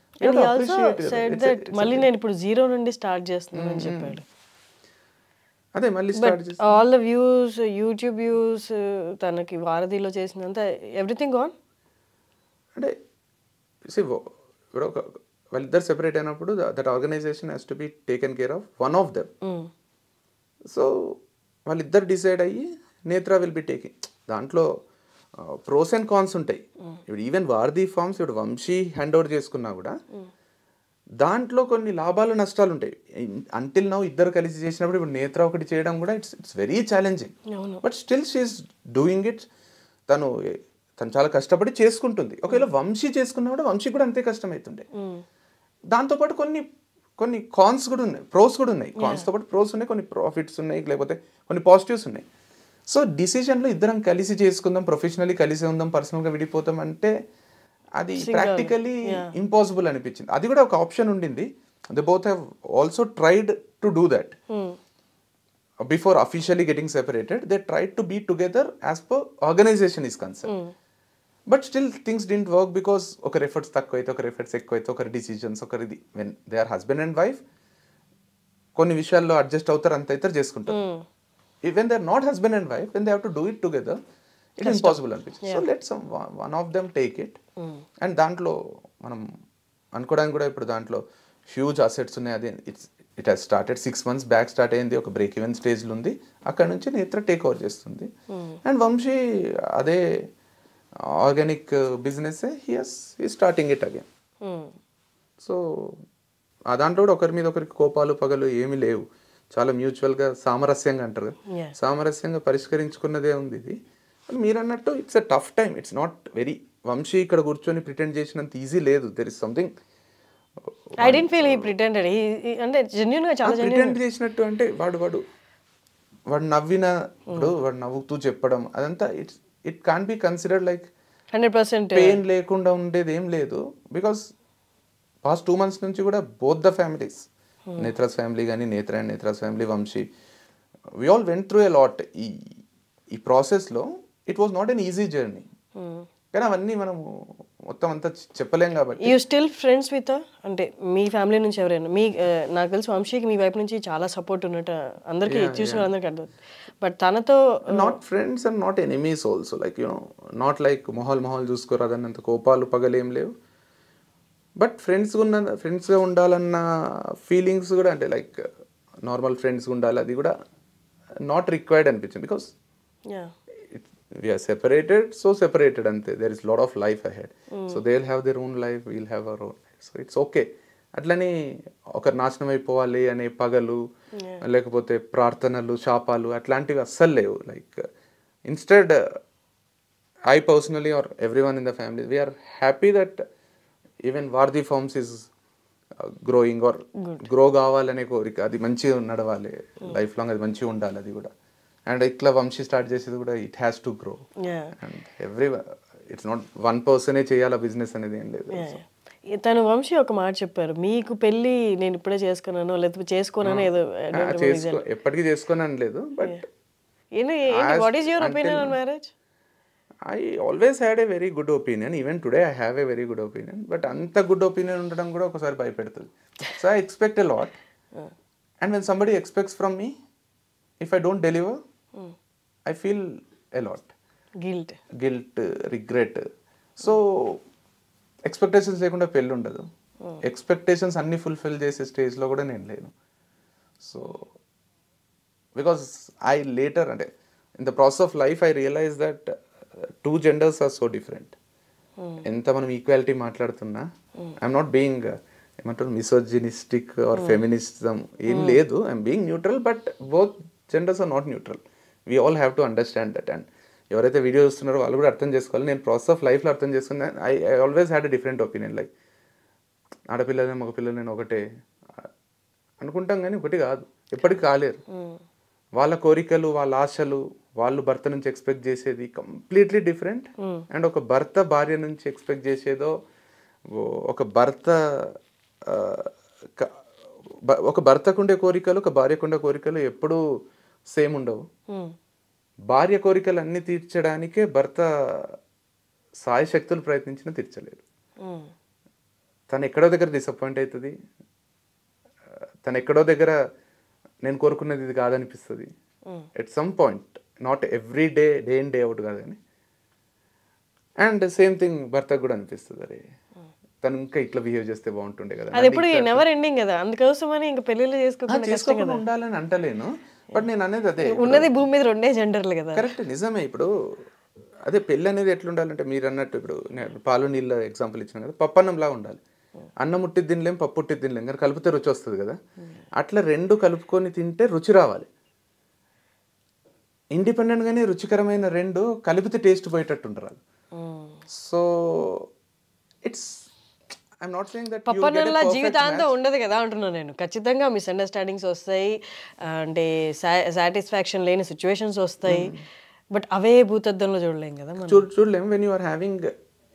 మళ్ళీ నేను ఇప్పుడు 0 నుండి స్టార్ట్ చేస్తున్నాను అని చెప్పాడు. అదే మళ్ళీ స్టార్ట్ చేసి all the views, YouTube views, తనకి వారధిలో చేసినంత ఎవ్రీథింగ్ ఆన్ అంటే ఇప్పుడు వాళ్ళిద్దరు సెపరేట్ అయినప్పుడు that organization has to be taken care of one of them. So వాళ్ళిద్దరు డిసైడ్ అయ్యి నేత్రా విల్ బి టేకింగ్. దాంట్లో ప్రోస్ అండ్ కాన్స్ ఉంటాయి. ఇప్పుడు ఈవెన్ వారధి ఫార్మ్స్ ఇప్పుడు వంశీ హ్యాండ్ ఓవర్ చేసుకున్నా కూడా దాంట్లో కొన్ని లాభాలు నష్టాలు ఉంటాయి. అంటిల్ నౌ ఇద్దరు కలిసి చేసినప్పుడు ఇప్పుడు నేత్రా ఒకటి చేయడం కూడా it's very challenging, but still she is doing it. తను చాలా కష్టపడి చేసుకుంటుంది. ఒకవేళ వంశీ చేసుకున్నా కూడా వంశీ కూడా అంతే కష్టమవుతుండే. దాంతోపాటు కొన్ని కాన్స్ కూడా ఉన్నాయి, ప్రోస్ కూడా ఉన్నాయి. కాన్స్తో పాటు ప్రోస్ ఉన్నాయి, కొన్ని ప్రాఫిట్స్ ఉన్నాయి, లేకపోతే కొన్ని పాజిటివ్స్ ఉన్నాయి. సో డిసిషన్లో ఇద్దరం కలిసి చేసుకుందాం, ప్రొఫెషనల్లీ కలిసి ఉందాం, పర్సనల్గా విడిపోతాం అంటే అది ప్రాక్టికలీ ఇంపాసిబుల్ అనిపించింది. అది కూడా ఒక ఆప్షన్ ఉండింది. They both have also tried to do that before officially getting separated. They tried to be together as per organization is concern. But still things didn't work because ఒకరి efforts తక్కువ అయితే, ఒకరి efforts ఎక్కువ అయితే, ఒకరి decisions ఒకరిది. When they are husband and wife కొన్ని విషయాల్లో అడ్జస్ట్ అవుతారు, అంత అయితే చేసుకుంటారు. When they are not husband and wife, when they have to do it together, it impossible అనిపించింది. So let's one of them take it. And దాంట్లో మనం అనుకోవడానికి కూడా ఇప్పుడు దాంట్లో హ్యూజ్ అసెట్స్ ఉన్నాయి. అదే it has started 6 months back start అయింది, ఒక బ్రేక్ ఈవెన్ స్టేజ్లో ఉంది. అక్కడ నుంచి నేత్ర టేక్ ఓవర్ చేస్తుంది. అండ్ వంశీ అదే organic business he starting it again. So ఆ దాంట్లో కూడా ఒకరి మీద ఒకరికి కోపాలు పగలు ఏమీ లేవు. చాలా మ్యూచువల్గా సామరస్యంగా అంటారు, సామరస్యంగా పరిష్కరించుకున్నదే ఉంది ఇది. మీరు అన్నట్టు it's a tough time. It's not very Vamshi ఇక్కడ కూర్చొని ప్రిటెండ్ చేసినంత ఈజీ లేదు. There is something I don't feel he pretended. అంటే జెన్యూన్ గా చాలా ప్రిటెండ్ చేసినట్టు. అంటే వాడు నవ్విన ఇప్పుడు వాడు నవ్వుతూ చెప్పడం అదంతా it can be considered like 100% pain లేకుండా ఉండేది ఏం లేదు. బికాస్ పాస్ట్ 2 months నుంచి కూడా both the families, Netra's family కానీ Netra and Netra's family, Vamshi, we all went through a lot. ఈ ప్రాసెస్లో it was not an easy journey. కానీ అవన్నీ మనము మొత్తం అంతా చెప్పలేం కాబట్టి. యూ స్టిల్ ఫ్రెండ్స్ విత్, అంటే మీ ఫ్యామిలీ నుంచి ఎవరైనా నాకు తెలిసి వంశీకి మీ వైపు నుంచి చాలా సపోర్ట్ ఉన్నట్టు అందరికీ చూసిన అందరికీ అర్థం. బట్ తనతో not friends and not enemies also, like you know not like మొహాలు చూసుకోరాదన్నంత కోపాలు పగలేం లేవు. బట్ ఫ్రెండ్స్గా ఉండాలన్న ఫీలింగ్స్ కూడా, అంటే లైక్ నార్మల్ ఫ్రెండ్స్గా ఉండాలి, అది కూడా నాట్ రిక్వైర్డ్ అనిపించింది. Because we are separated ante. There is lot of life ahead. So they'll have their own life, we'll have our own life. So it's okay. అట్లని ఒకరు నాశనం అయిపోవాలి అనే పగలు లేకపోతే ప్రార్థనలు శాపాలు అట్లాంటివి అస్సలు లేవు. Like instead I personally or everyone in the family, we are happy that even Vardhi Farms is growing or grow కావాలనే కోరిక. అది మంచిగా నడవాలి, లైఫ్ లాంగ్ అది మంచిగా ఉండాలి. అది కూడా అండ్ ఇట్లా వంశీ స్టార్ట్ చేసేది కూడా it has to grow. And it's not one పర్సనే చేయాలి బిజినెస్ అనేది ఏం లేదు. తను వంశీ ఒక మాట చెప్పారు, మీకు పెళ్ళి నేను ఇప్పుడే చేసుకున్నాను లేకపోతే చేసుకోనని ఏదో ఎప్పటికీ చేసుకోనని లేదు. But what is your opinion on marriage? I always had a very good opinion. Even today I have a very good opinion. But anta good opinion undadam kuda okasari bhayapedtadi. So I expect a lot. And when somebody expects from me, if I don't deliver, I feel a lot. Guilt, regret. So expectations lekunda pelli undadu. Expectations anni fulfill chese stage lo kuda nenu lenu. So because I later, in the process of life, I realized that two genders are so different. ఎంత మనం equality మాట్లాడుతున్నా, I'm not being ఏమంటారు misogynistic or feminism ఏం లేదు. I'm being neutral. But both genders are not neutral. We all have to understand that. And ఎవరైతే video చూస్తున్నారో వాళ్ళు కూడా అర్థం చేసుకోవాలి. నేను ప్రాసెస్ ఆఫ్ లైఫ్లో అర్థం చేసుకున్నా. I always had a different opinion. Like ఆడపిల్లలు మగ పిల్లలు నేను ఒకటే అనుకుంటాం కానీ ఒకటి కాదు, ఎప్పటికి కాలేరు. వాళ్ళ కోరికలు, వాళ్ళ ఆశలు, వాళ్ళు భర్త నుంచి ఎక్స్పెక్ట్ చేసేది కంప్లీట్లీ డిఫరెంట్. అండ్ ఒక భర్త భార్య నుంచి ఎక్స్పెక్ట్ చేసేదో, ఒక భర్తకుండే కోరికలు ఒక భార్యకుండే కోరికలు ఎప్పుడూ సేమ్ ఉండవు. భార్య కోరికలు అన్ని తీర్చడానికే భర్త సాయశక్తులు ప్రయత్నించినా తీర్చలేడు. తను ఎక్కడో దగ్గర డిసప్పాయింట్ అవుతుంది, తను ఎక్కడో దగ్గర నేను కోరుకున్నది ఇది కాదనిపిస్తుంది at some point. Not every day in day out కాదని. అండ్ సేమ్ థింగ్ భర్తకు కూడా అనిపిస్తుంది, అరే తను ఇంకా ఇట్లా బిహేవ్ చేస్తే బాగుంటుండే కదా. అది ఎప్పుడు నెవర్ ఎండింగ్ కదా, అందుకోసమని ఇంకా పెళ్ళిళ్ళు చేసుకోకుండా ఉండాలని అంటలేను. బట్ నేను అనేది అదే, ఉన్నది భూమి మీద రెండే జెండర్లు కదా. కరెక్ట్, నిజమే. ఇప్పుడు అదే పెళ్ళి అనేది ఎట్లా ఉండాలంటే మీరు అన్నట్టు ఇప్పుడు పాలు నీళ్ళ ఎగ్జాంపుల్ ఇచ్చాను కదా, పప్పన్నంలా ఉండాలి. అన్నం ముట్టి తినలేం, పప్పు ఉట్టి తినలేం, కానీ కలిపితే రుచి వస్తుంది కదా. అట్లా రెండు కలుపుకొని తింటే రుచి రావాలి. ఇండిపెండెంట్గానే రుచికరమైన రెండు కలిపితే టేస్ట్ పోయేటట్టు ఉంటారు. So it's I'm not saying that పప్పన్నంలా జీవితాంతం ఉండదు కదా అంటున్నాను నేను. ఖచ్చితంగా మిస్అండర్స్టాండింగ్స్ వస్తాయి, అంటే సాటిస్ఫాక్షన్ లేని సిచ్యువేషన్స్ వస్తాయి. బట్ అవే భూతద్దంలో చూడలేం కదా, చూడలేం. వెన్ యూ ఆర్ హ్యావింగ్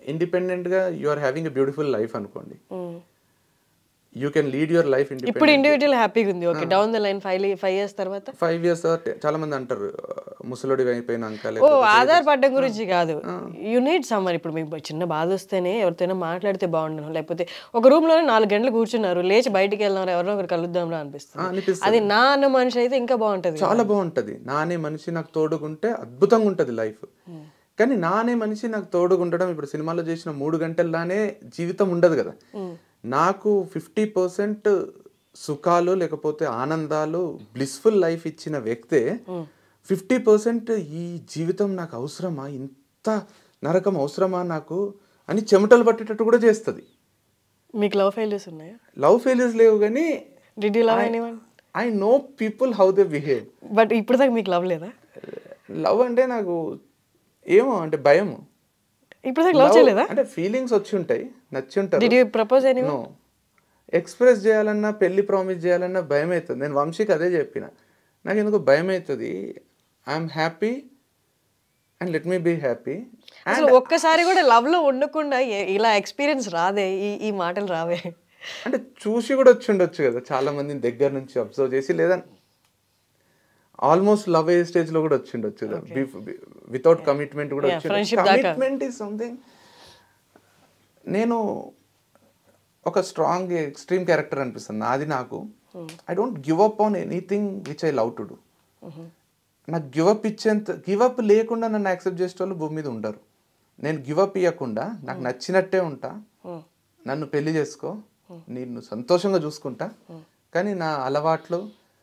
ఇండిపెండెంట్గా you are having a beautiful life అనుకోండి, you can lead your life ఇప్పుడు ఇండిపెండెంట్. ఇండివిజువల్ హ్యాపీగా ఉంది, okay, down the line 5 years తర్వాత 5 years చాలా మంది అంటారు ముసలుడి అయిపోయినాక, ఓ ఆధారపడడం గురించి కాదు, యు నీడ్ సమ్మర్. ఇప్పుడు మీకు చిన్న బాధ వస్తేనే ఎవరితోనైనా మాట్లాడితే బాగుండను, లేకపోతే ఒక రూమ్ లోనే 4 గంటలు కూర్చున్నారు, లేచి బయటికి వెళ్దాం ఎవరినో ఒకరు కలుద్దాంరా అనిపిస్తుంది. అది నా అన్న మనిషి అయితే ఇంకా బాగుంటది, చాలా బాగుంటది. నా అనే మనిషి నాకు తోడుకుంటే అద్భుతంగా ఉంటది లైఫ్. కానీ నా అనే మనిషి నాకు తోడుకుంటడం, ఇప్పుడు సినిమాలో చేసిన 3 గంటల్లానే జీవితం ఉండదు కదా. నాకు 50% సుఖాలు లేకపోతే ఆనందాలు బ్లిస్ఫుల్ లైఫ్ ఇచ్చిన వ్యక్తే 50% ఈ జీవితం నాకు అవసరమా, ఇంత నరకం అవసరమా నాకు అని చెమటలు పట్టేటట్టు కూడా చేస్తుంది. మీకు లవ్ ఫెయిల్యూర్స్ ఉన్నాయా? లవ్ ఫెయిల్యూర్స్ లేవు, కానీ did you love anyone? I know people how they behave. But ఇప్పుడు దాకా మీకు లవ్ లేదా? లవ్ అంటే నాకు ఏమో అంటే భయము. ఇప్పుడు దాకా లవ్ చేయలేదా? అంటే ఫీలింగ్స్ వచ్చి ఉంటాయి, నచ్చి ఉంటారు. Did you propose anyone? No. Express చేయాలన్నా, పెళ్లి ప్రామిస్ చేయాలన్నా భయం అవుతుంది. నేను వంశీకి అదే చెప్పిన, నాకు ఎందుకు భయం అవుతుంది. I'm happy and let me be happy. అసలు ఒక్కసారి కూడా లవ్ లో ఉండకుండా ఇలా ఎక్స్పీరియన్స్ రాదే, ఈ మాటలు రావే? అంటే చూసి కూడా వచ్చి ఉండొచ్చు కదా, చాలా మందిని దగ్గర నుంచి అబ్జర్వ్ చేసి, లేదా ఆల్మోస్ట్ లవ్ అయ్యే స్టేజ్ లో కూడా వచ్చి ఉండొచ్చు కదా, వితౌట్ కమిట్మెంట్ కూడా వచ్చి. Commitment is something. నేను ఒక స్ట్రాంగ్ ఎక్స్ట్రీమ్ క్యారెక్టర్ అనిపిస్తుంది నాది. నాకు I don't give up on anything which I love to do. నాకు గివప్ ఇచ్చేంత, గివప్ లేకుండా నన్ను యాక్సెప్ట్ చేసే వాళ్ళు భూమి మీద ఉండరు. నేను గివప్ ఇవ్వకుండా నాకు నచ్చినట్టే ఉంటా, నన్ను పెళ్లి చేసుకో, నేను సంతోషంగా చూసుకుంటా, కానీ నా అలవాట్లు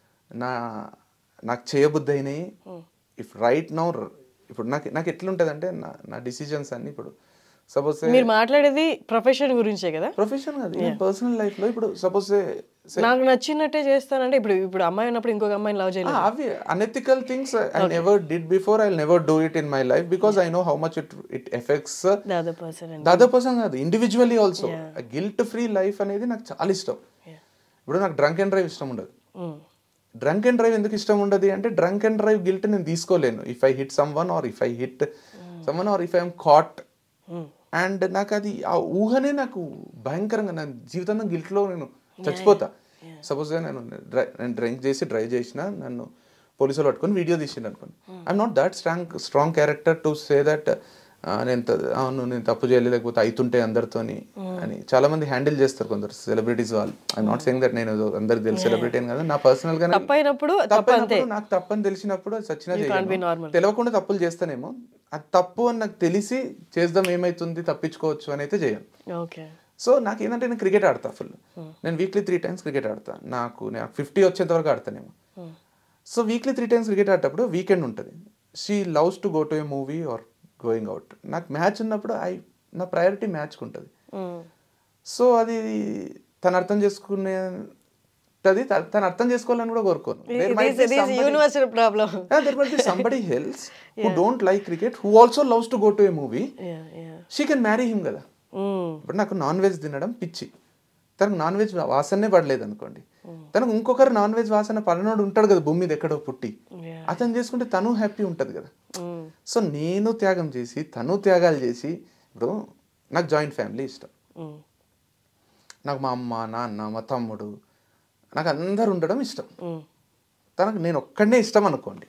నాకు చేయబుద్ధి అయినాయి. ఇఫ్ రైట్ నౌ ఇప్పుడు నాకు ఎట్లుంటుంది అంటే నా డిసిజన్స్ అన్ని, ఇప్పుడు సపోజ్ మీరు మాట్లాడేది ప్రొఫెషన్ గురించే కదా? ప్రొఫెషన్ కాదు, పర్సనల్ లైఫ్ లో. ఇప్పుడు సపోజ్ నాకు నచ్చినట్టే చేస్తానంటే, ఇప్పుడు అమ్మాయి ఉన్నప్పుడు ఇంకొక అమ్మాయిని లవ్ చేయలేదు, అవి unethical things I never did before, I will never do it in my life, because I know how much it affects the other person కాదు, individually also. Guilt free life అనేది నాకు చాలా ఇష్టం. ఇప్పుడు నాకు డ్రంక్ అండ్ డ్రైవ్ ఇష్టం ఉండదు. Drunk and drive ఎందుకు ఇష్టం ఉండదు అంటే, డ్రంక్ అండ్ డ్రైవ్ గిల్ట్ నేను తీసుకోలేను. If I hit someone, or if I hit someone, or if I'm caught. And నాకు అది ఆ ఊహనే నాకు భయంకరంగా, నా జీవితంలో గిల్ట్లో నేను చచ్చిపోతా. సపోజ్ నేను డ్రింక్ చేసి డ్రైవ్ చేసిన, నన్ను పోలీసులు పట్టుకొని వీడియో తీసిండు అనుకోండి, I'm not that strong character to say that నేను తప్పు చేయలేదు, లేకపోతే అవుతుంటే అందరితోని అని. చాలా మంది హ్యాండిల్ చేస్తారు కొందరు సెలబ్రిటీస్ వాళ్ళు. ఐఎమ్ నాట్ సేయింగ్ దట్ నేను అందరికి తెలిసి సెలబ్రిటీ అని కదా. నా పర్సనల్ గా తప్పైనప్పుడు నాకు తప్పని తెలిసినప్పుడు సచ్చినా తెలియకుండా తప్పులు చేస్తానేమో, అది తప్పు అని నాకు తెలిసి చేద్దాం, ఏమైతుంది తప్పించుకోవచ్చు అని అయితే చేయను. సో నాకు ఏంటంటే, నేను క్రికెట్ ఆడతా ఫుల్. నేను వీక్లీ 3 times క్రికెట్ ఆడతా. నాకు 50 వచ్చేంత వరకు ఆడతానేమో. సో వీక్లీ 3 times క్రికెట్ ఆడేటప్పుడు వీకెండ్ ఉంటుంది. She loves to go to a movie or going out. నాకు మ్యాచ్ ఉన్నప్పుడు నా ప్రయారిటీ మ్యాచ్కి ఉంటుంది. సో అది తను అర్థం చేసుకునేది, తను అర్థం చేసుకోవాలని కూడా కోరుకోను. Somebody else who don't like cricket, who also loves to go to a movie, she can marry him కదా. ఇప్పుడు నాకు నాన్ వెజ్ తినడం పిచ్చి, తనకు నాన్ వెజ్ వాసనే పడలేదు అనుకోండి, తనకు ఇంకొకరు నాన్ వెజ్ వాసన పడనోడు ఉంటాడు కదా భూమి మీద ఎక్కడో పుట్టి, అతను చేసుకుంటే తను హ్యాపీ ఉంటుంది కదా. సో నేను త్యాగం చేసి, తను త్యాగాలు చేసి, ఇప్పుడు నాకు జాయింట్ ఫ్యామిలీ ఇష్టం. నాకు మా అమ్మ, నాన్న, మా తమ్ముడు, నాకు అందరు ఉండడం ఇష్టం. తనకు నేను ఒక్కడనే ఇష్టం అనుకోండి,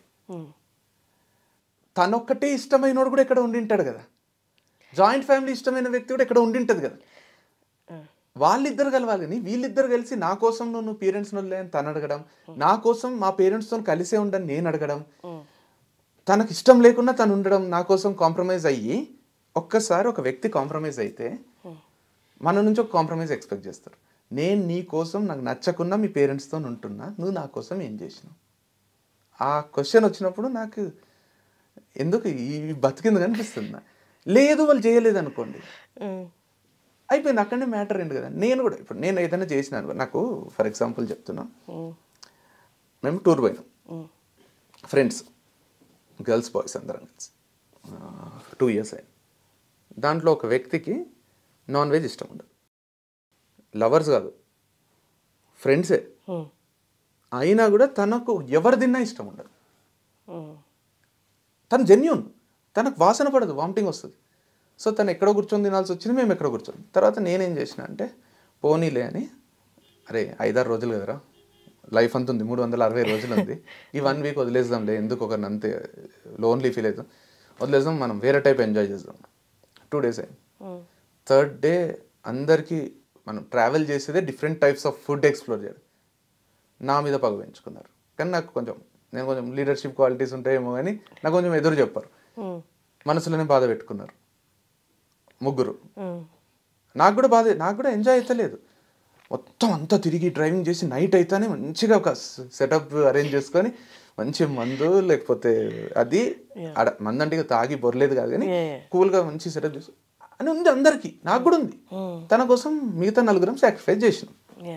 తనొక్కటే ఇష్టమైనోడు కూడా ఎక్కడ ఉండింటాడు కదా. జాయింట్ ఫ్యామిలీ ఇష్టమైన వ్యక్తి కూడా ఎక్కడ ఉండింటది కదా. వాళ్ళిద్దరు కలవాలి, కానీ వీళ్ళిద్దరు కలిసి నా కోసం నువ్వు పేరెంట్స్ వదిలే అని తను అడగడం, నా కోసం మా పేరెంట్స్తో కలిసే ఉండని నేను అడగడం, తనకు ఇష్టం లేకుండా తను ఉండడం, నా కోసం కాంప్రమైజ్ అయ్యి, ఒక్కసారి ఒక వ్యక్తి కాంప్రమైజ్ అయితే మన నుంచి ఒక కాంప్రమైజ్ ఎక్స్పెక్ట్ చేస్తారు. నేను నీ కోసం నాకు నచ్చకున్నా మీ పేరెంట్స్తో ఉంటున్నా, నువ్వు నా కోసం ఏం చేసినావు? ఆ క్వశ్చన్ వచ్చినప్పుడు నాకు ఎందుకు ఈ బతికింది అనిపిస్తుంది. లేదు వాళ్ళు చేయలేదు అనుకోండి, అయిపోయింది, అక్కడనే మ్యాటర్ ఏంటి కదా. నేను కూడా ఇప్పుడు నేను ఏదైనా చేసిన అనుకో, నాకు ఫర్ ఎగ్జాంపుల్ చెప్తున్నా, మేము టూర్ పోయినాం ఫ్రెండ్స్, గర్ల్స్ బాయ్స్ అందరం కలిసి 2 years అయింది. దాంట్లో ఒక వ్యక్తికి నాన్ వెజ్ ఇష్టం ఉండదు, లవర్స్ కాదు ఫ్రెండ్సే, అయినా కూడా తనకు ఎవరు తిన్నా ఇష్టం ఉండదు. తను జెన్యూన్, తనకు వాసన పడదు, వామిటింగ్ వస్తుంది. సో తను ఎక్కడో కూర్చొని తినాల్సి వచ్చింది, మేము ఎక్కడో కూర్చొని. తర్వాత నేనేం చేసిన అంటే పోనీలే అని, అరే 5-6 రోజులు కదరా, లైఫ్ అంత ఉంది, 360 రోజులు ఉంది, ఈ 1 వీక్ వదిలేద్దాంలే, ఎందుకు ఒకరిని అంతే లోన్లీ ఫీల్ అవుతాం, వదిలేద్దాం, మనం వేరే టైప్ ఎంజాయ్ చేద్దాం. 2 days అయింది. 3rd day అందరికీ మనం ట్రావెల్ చేసేదే different types of food explore చేయడం. నా మీద పగ పెంచుకున్నారు. కానీ నాకు నేను కొంచెం లీడర్షిప్ క్వాలిటీస్ ఉంటాయేమో కానీ నాకు కొంచెం ఎదురు చెప్పారు. మనసులోనే బాధ పెట్టుకున్నారు ముగ్గురు. నాకు కూడా ఎంజాయ్ అవుతలేదు. మొత్తం అంతా తిరిగి డ్రైవింగ్ చేసి నైట్ అయితేనే మంచిగా ఒక సెటప్ అరేంజ్ చేసుకొని మంచి మందు లేకపోతే అది మందు అంటే తాగి బొరలేదు కాదు కానీ కూల్గా మంచి సెటప్ చేసి అని ఉంది అందరికీ, నాకు కూడా ఉంది. తన కోసం మిగతా 4 సాక్రిఫైస్ చేసినాం.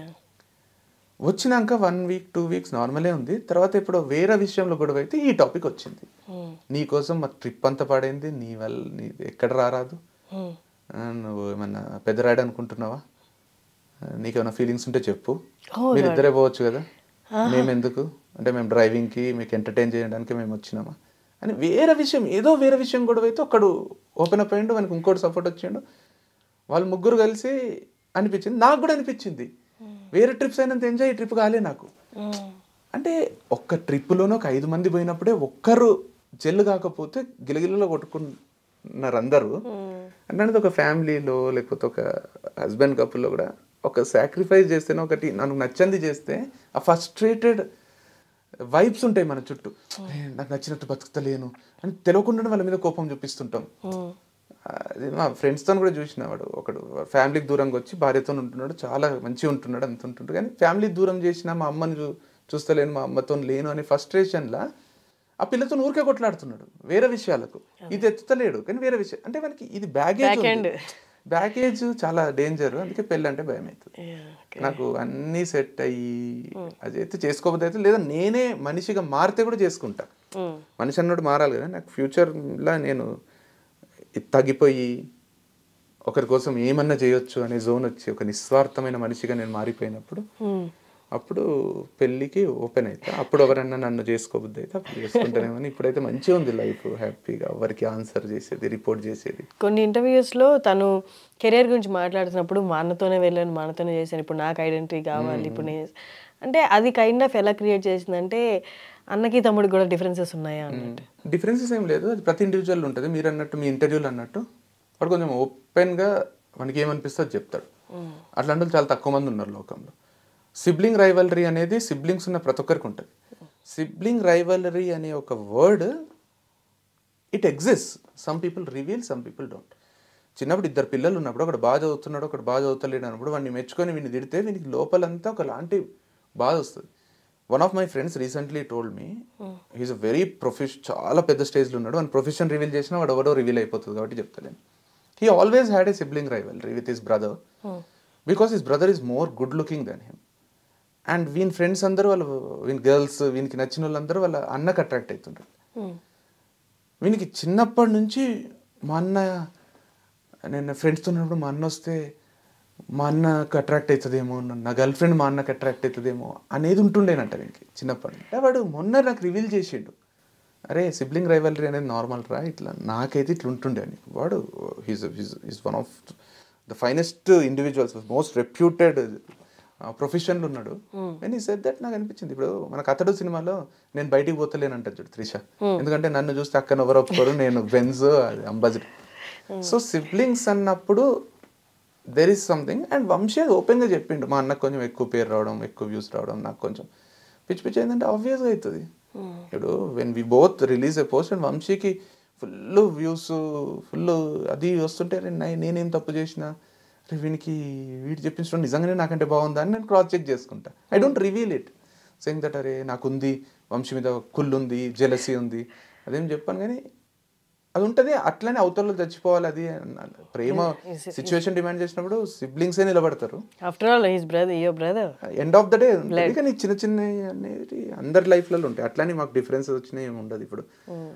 వచ్చినాక 1 week 2 weeks నార్మలే ఉంది. తర్వాత ఇప్పుడు వేరే విషయంలో గొడవ అయితే ఈ టాపిక్ వచ్చింది. నీ కోసం మా ట్రిప్ అంతా పాడైంది, నీ వల్ల నీ ఎక్కడ రారాదు, నువ్వు ఏమన్నా పెద్దరాడు అనుకుంటున్నావా, నీకేమైనా ఫీలింగ్స్ ఉంటే చెప్పు, మీరు ఇద్దరే పోవచ్చు కదా, మేమెందుకు అంటే మేము డ్రైవింగ్కి మీకు ఎంటర్టైన్ చేయడానికి మేము వచ్చినామా అని వేరే విషయం గొడవ అయితే ఒక్కడు ఓపెన్ అప్ అయ్యిండు, మనకి ఇంకోటి సపోర్ట్ వచ్చిండు. వాళ్ళు ముగ్గురు కలిసి అనిపించింది, నాకు కూడా అనిపించింది వేరే ట్రిప్స్ అయినంత ఎంజాయ్ ఈ ట్రిప్ కాలే నాకు. అంటే ఒక్క ట్రిప్లోనే ఒక 5 మంది పోయినప్పుడే ఒక్కరు జెల్లు కాకపోతే గిలగిలలో కొట్టుకున్నారు అందరూ. అంటే ఒక ఫ్యామిలీలో లేకపోతే ఒక హస్బెండ్ కపుల్లో కూడా ఒక సాక్రిఫైస్ చేస్తేనే, ఒకటి నాకు నచ్చంది చేస్తే ఆ ఫ్రస్ట్రేటెడ్ వైబ్స్ ఉంటాయి మన చుట్టూ, నాకు నచ్చినట్టు బతుకుతలేను అని తెలియకుండా వాళ్ళ మీద కోపం చూపిస్తుంటాం. అది మా ఫ్రెండ్స్తో కూడా చూసిన, ఒకడు ఫ్యామిలీకి దూరంగా వచ్చి భార్యతో ఉంటున్నాడు, చాలా మంచిగా ఉంటున్నాడు, అంత ఉంటుంటాడు, కానీ ఫ్యామిలీ దూరం చేసిన మా అమ్మని చూస్తలేను, మా అమ్మతో లేను అనే ఫ్రస్ట్రేషన్లా ఆ పిల్లతో ఊరికే కొట్లాడుతున్నాడు వేరే విషయాలకు. ఇది ఎత్తుతలేడు కానీ వేరే విషయం అంటే మనకి ఇది బ్యాగేజ్ చాలా డేంజర్. అందుకే పెళ్ళి అంటే భయం అవుతుంది. నాకు అన్నీ సెట్ అయ్యి అది అయితే చేసుకోకపోతే అయితే, లేదా నేనే మనిషిగా మారితే కూడా చేసుకుంటా. మనిషి అన్నట్టు మారాలి కదా. నాకు ఫ్యూచర్లో నేను తగ్గిపోయి ఒకరి కోసం ఏమన్నా చేయొచ్చు అనే జోన్ వచ్చి ఒక నిస్వార్థమైన మనిషిగా నేను మారిపోయినప్పుడు అప్పుడు పెళ్ళికి ఓపెన్ అవుతా. అప్పుడు ఎవరన్నా నన్ను చేసుకోబుద్ది అయితే అప్పుడు చేసుకుంటానేమని. ఇప్పుడైతే మంచిగా ఉంది లైఫ్, హ్యాపీగా ఎవరికి ఆన్సర్ చేసేది, రిపోర్ట్ చేసేది. కొన్ని ఇంటర్వ్యూస్లో తను కెరియర్ గురించి మాట్లాడుతున్నప్పుడు మా అన్నతోనే వెళ్ళాను, మా అన్నతోనే చేశాను, ఇప్పుడు నాకు ఐడెంటిటీ కావాలి, ఇప్పుడు నేను అంటే అది కైండ్ ఆఫ్ ఎలా క్రియేట్ చేసిందంటే అన్నకి తమ్ముడికి కూడా డిఫరెన్సెస్ ఉన్నాయా అన్నట్టు. డిఫరెన్సెస్ ఏం లేదు, అది ప్రతి ఇండివిజువల్ ఉంటుంది. మీరు అన్నట్టు మీ ఇంటర్వ్యూలు అన్నట్టు వాడు కొంచెం ఓపెన్గా మనకి ఏమనిపిస్తే అది చెప్తాడు. అట్లాంటి వాళ్ళు చాలా తక్కువ మంది ఉన్నారు లోకంలో. సిబ్లింగ్ రైవలరీ అనేది సిబ్లింగ్స్ ఉన్న ప్రతి ఒక్కరికి ఉంటుంది. సిబ్లింగ్ రైవలరీ అనే ఒక word it exist. Some people reveal, some people don't. చిన్నప్పుడు 2 పిల్లలు ఉన్నప్పుడు ఒకడు బాగా చదువుతున్నాడు, ఒకడు బాగా చదువుతలేడు అన్నప్పుడు వాడిని మెచ్చుకొని వీడిని తిడితే వీనికి లోపలంతా ఒకలాంటి బాధ వస్తుంది. One of my friends recently told me, he's a very చాలా పెద్ద స్టేజ్లో ఉన్నాడు, వాడి ప్రొఫెషన్ రివీల్ చేసినా వాడు ఎవడో రివీల్ అయిపోతుంది కాబట్టి చెప్తలేను. He always had a sibling rivalry with his brother because his brother is more good looking than him. And వీని ఫ్రెండ్స్ అందరూ వీని గర్ల్స్, వీనికి నచ్చిన వాళ్ళందరూ వాళ్ళ అన్నకు అట్రాక్ట్ అవుతుంటారు. వీనికి చిన్నప్పటి నుంచి మా అన్న, నేను ఫ్రెండ్స్తో ఉన్నప్పుడు మా అన్న వస్తే మా అన్నకు అట్రాక్ట్ అవుతుందేమో, నా గర్ల్ ఫ్రెండ్ మా అన్నకు అట్రాక్ట్ అవుతుందేమో అనేది ఉంటుండేనంట వీనికి చిన్నప్పటి నుంచి. వాడు మొన్న నాకు రివీల్ చేసిండు, అరే సిబ్లింగ్ రైవలరీ అనేది నార్మల్ రా, ఇట్లా నాకైతే ఇట్లా ఉంటుండే అని. వాడు is one of the finest individuals, most reputed ప్రొఫెషన్లో ఉన్నాడు. అండ్ ఈ సెడ్ దట్ నాకు అనిపించింది, ఇప్పుడు మనకు అతడు సినిమాలో నేను బయటికి పోతలేనంటాడు చూడు త్రిష, ఎందుకంటే నన్ను చూస్తే అక్కన ఎవరు ఒప్పుకోరు, నేను బెంజ్ అంబాసిడర్. సో సిబ్లింగ్స్ అన్నప్పుడు there is something. And Vamshi అది ఓపెన్గా చెప్పిండు, మా అన్నకు కొంచెం ఎక్కువ పేరు రావడం, ఎక్కువ వ్యూస్ రావడం, నాకు కొంచెం పిచ్చి ఏంటంటే ఆబ్వియస్గా అవుతుంది. ఇప్పుడు when we both release a post and వంశీకి ఫుల్ వ్యూస్, ఫుల్ అది వస్తుంటే నేనేం తప్పు చేసిన, అరే వీడు చెప్పించడం నిజంగానే నాకంటే బాగుందా అని నేను క్రాస్ చెక్ చేసుకుంటా. I don't reveal it saying that అరే నాకుంది, వంశీ మీద కుళ్ళు ఉంది, జెలసీ ఉంది, అదేం చెప్పాను. కానీ అది ఉంటుంది, అట్లనే అవతలలో చచ్చిపోవాలి. అది ప్రేమ సిచ్యువేషన్ డిమాండ్ చేసినప్పుడు సిబ్లింగ్సే నిలబడతారు. After all his brother, your brother, end of the day. కానీ చిన్న చిన్న అనేది అందరి లైఫ్లలో ఉంటాయి. అట్లనే మాకు డిఫరెన్సెస్ వచ్చినాయి ఏమి ఉండదు. ఇప్పుడు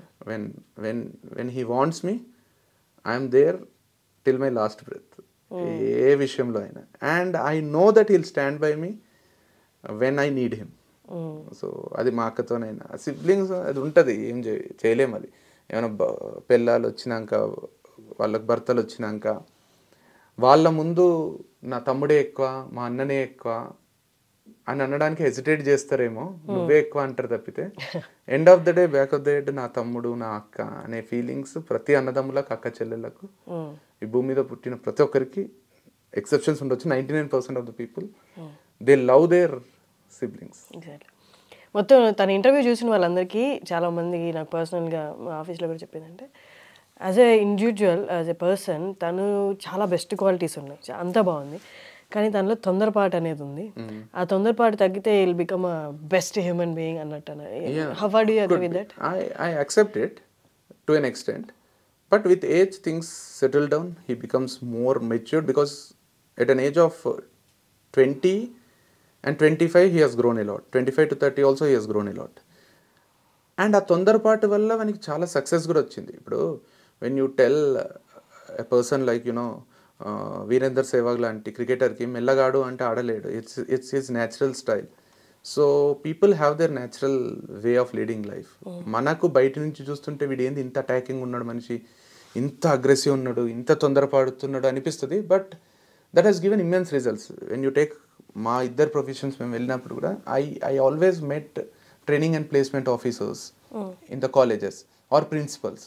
when he wants me, I'm there till my last breath, ఏ విషయంలో అయినా. And I know that he'll stand by me when I need him. So అది మా అక్కతోనైనా. సిబ్లింగ్స్ అది ఉంటుంది, ఏం చేయలేము. అది ఏమైనా పెళ్ళాలు వచ్చినాక వాళ్ళకి భర్తలు వచ్చినాక వాళ్ళ ముందు నా తమ్ముడే ఎక్కువ మా అన్ననే ఎక్కువ అని అనడానికి హెసిటేట్ చేస్తారేమో, నువ్వే ఎక్కువ అంటారు తప్పితే end of the day back of the day నా తమ్ముడు నా అక్క అనే ఫీలింగ్స్ ప్రతి అన్నదమ్ములకు అక్క చెల్లెళ్ళకు ఈ భూమి మీద పుట్టిన ప్రతి ఒక్కరికి, ఎక్సెప్షన్స్ ఉండొచ్చు, 99% of the people they love their siblings. మొత్తం తన ఇంటర్వ్యూ చూసిన వాళ్ళందరికీ చాలామందికి నాకు పర్సనల్గా మా ఆఫీస్లో కూడా చెప్పిందంటే as a individual as a person తను చాలా బెస్ట్ క్వాలిటీస్ ఉన్నాయి, అంతా బాగుంది, కానీ తనలో తొందరపాటు అనేది ఉంది. ఆ తొందరపాటు తగ్గితే will become a best human being అన్నట్టు. How do you agree with that? I accept it to an extent, but with age things settle down. He becomes more matured because at an age of 20 and 25 he has grown a lot. 25 to 30 also he has grown a lot. And ఆ తొందరపాటు వల్ల మనకి చాలా success కూడా వచ్చింది. ఇప్పుడు when you tell a person like Virender Sehwag లాంటి క్రికెటర్కి మెల్లగాడు అంటే ఆడలేడు, it's his natural style. So people have their natural way of leading life. మనకు బయట నుంచి చూస్తుంటే వీడు ఏంది ఇంత అటాకింగ్ ఉన్నాడు మనిషి, ఇంత అగ్రెసివ్ ఉన్నాడు, ఇంత తొందరపడుతున్నాడు అనిపిస్తుంది. But that he's given immense results. When you take మా ఇద్దరు ప్రొఫెషన్స్ మేము వెళ్ళినప్పుడు కూడా I always met training and placement officers in the colleges or principals.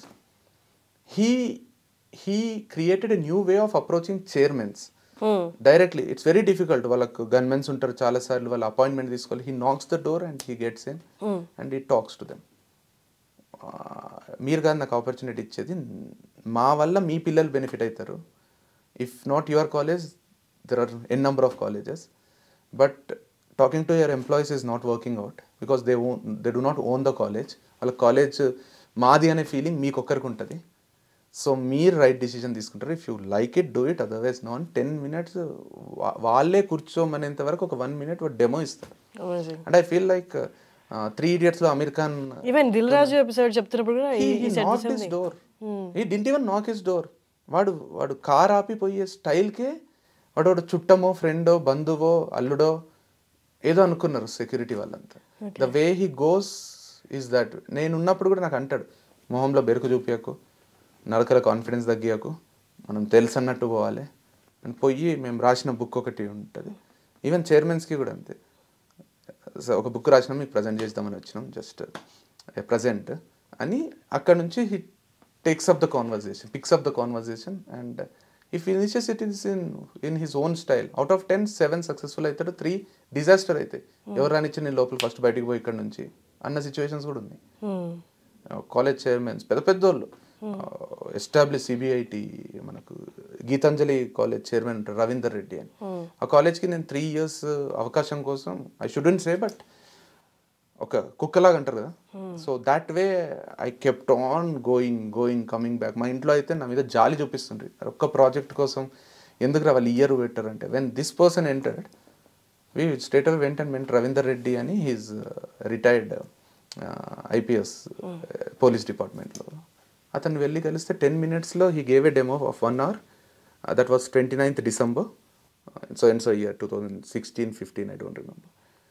He created a new way of approaching chairmans directly. It's very difficult. వాళ్ళకు gunmens ఉంటారు చాలా సార్లు, వాళ్ళ అపాయింట్మెంట్ తీసుకోవాలి. He knocks the door and he gets in and he talks to them. మీరు కాదు నాకు opportunity ఇచ్చేది, మా వల్ల మీ పిల్లలు బెనిఫిట్ అవుతారు. If not your college there are an number of colleges, but talking to your employees is not working out because they do not own the college. వాళ్ళ college మాది అనే ఫీలింగ్ మీకు ఒక్కరికి ఉంటుంది. సో మీరు రైట్ డిసిజన్ తీసుకుంటారు. If you like it do it, otherwise none. 10 minutes వాళ్ళే కూర్చోమనేంత వరకు ఒక 1 minute డెమో ఇస్తారు. And I feel like 3 Idiots లో అమీర్ ఖాన్ ఈవెన్ దిల్ రాజు ఎపిసోడ్ చెప్తున్నప్పుడు కూడా he knocked his door. He didn't even knock his door. వాడు కార్ ఆపిపోయే స్టైల్కే వాడు చుట్టమో ఫ్రెండో బంధువో అల్లుడో ఏదో అనుకున్నారు సెక్యూరిటీ వాళ్ళంతా. The way he goes is that. నేను ఉన్నప్పుడు కూడా నాకు అంటాడు, మొహంలో బెరుకు చూపించకు, నడకల కాన్ఫిడెన్స్ తగ్గియకు, మనం తెలుసు అన్నట్టు పోవాలి అని పోయి మేము రాసిన బుక్ ఒకటి ఉంటుంది. ఈవెన్ చైర్మన్స్కి కూడా అంతే. ఒక బుక్ రాసినాం, మీకు ప్రజెంట్ చేద్దామని వచ్చినాం, జస్ట్ ప్రజెంట్ అని. అక్కడ నుంచి he picks up the conversation and he finishes it in his own style. Out of 10, 7 successful అవుతాడు, 3 డిజాస్టర్ అవుతాయి. ఎవరు రానిచ్చి నేను లోపల ఫస్ట్ బయటికి పోయి ఇక్కడ నుంచి అన్న సిచ్యువేషన్స్ కూడా ఉన్నాయి. కాలేజ్ చైర్మన్స్ పెద్ద పెద్దోళ్ళు, ఎస్టాబ్లిష్ సిబిఐటి, మనకు గీతాంజలి కాలేజ్ చైర్మన్ ఉంటారు రవీందర్ రెడ్డి అని. ఆ కాలేజ్కి నేను 3 years అవకాశం కోసం, ఐ షుడెంట్ సే బట్ ఒక కుక్కలాగా అంటారు కదా, so that way I kept on going coming back. మా ఇంట్లో అయితే నా మీద జాలి చూపిస్తుండ్రి, ఒక్క ప్రాజెక్ట్ కోసం ఎందుకు వాళ్ళు ఇయర్ పెట్టారంటే. When this person entered, we straight away went and మెంట్ రవీందర్ రెడ్డి అని, హీస్ రిటైర్డ్ IPS పోలీస్ డిపార్ట్మెంట్లో. అతను వెళ్ళి కలిస్తే 10 minutesలో he gave a demo of 1 hour. That was 29th December, so year 2016-15, I don't remember.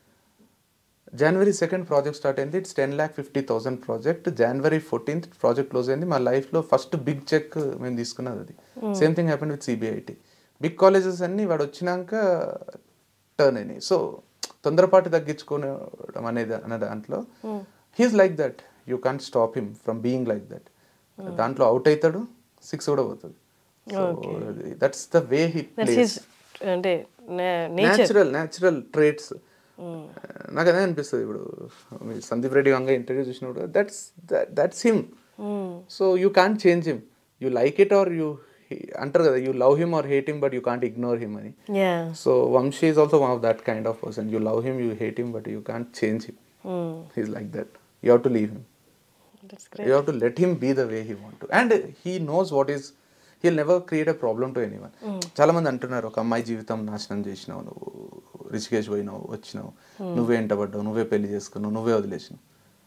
January 2nd project start అయింది. It's 10,50,000 project. January 14th project close అయింది. మా లైఫ్లో ఫస్ట్ బిగ్ చెక్ మేము తీసుకున్నది అది. Same thing happened with CBIT. Big colleges అన్నీ వాడు వచ్చినాక టర్న్ అయినాయి. సో తొందరపాటు తగ్గించుకోవడం అనేది అన్న దాంట్లో he's like that. You can't stop him from being like that. దాంట్లో అవుట్ అవుతాడు, 6 కూడా పోతుంది. So that's the way he plays. అంటే న్యాచురల్ ట్రేట్స్. నాకు అదే అనిపిస్తుంది. ఇప్పుడు సందీప్ రెడ్డి వంగ ఇంటర్వ్యూ చూసినప్పుడు that's him. So you can't change him. You like it or you అంటారు కదా, you love him or hate him but you can't ignore him అని. So Vamshi is also one of that kind of person. You love him, you hate him but you can't change him. He's like that. You have to leave him. You have to let him be the way he want to, and he knows what is. He'll never create a problem to anyone. చాలా మంది అంటున్నారు, ఒక అమ్మాయి జీవితం నాశనం చేసినావు నువ్వు, రిషికేష్ పోయినావు, వచ్చినావు, నువ్వే ఎంటబడ్డావు, నువ్వే పెళ్లి చేసుకున్నావు, నువ్వే వదిలేసినావు.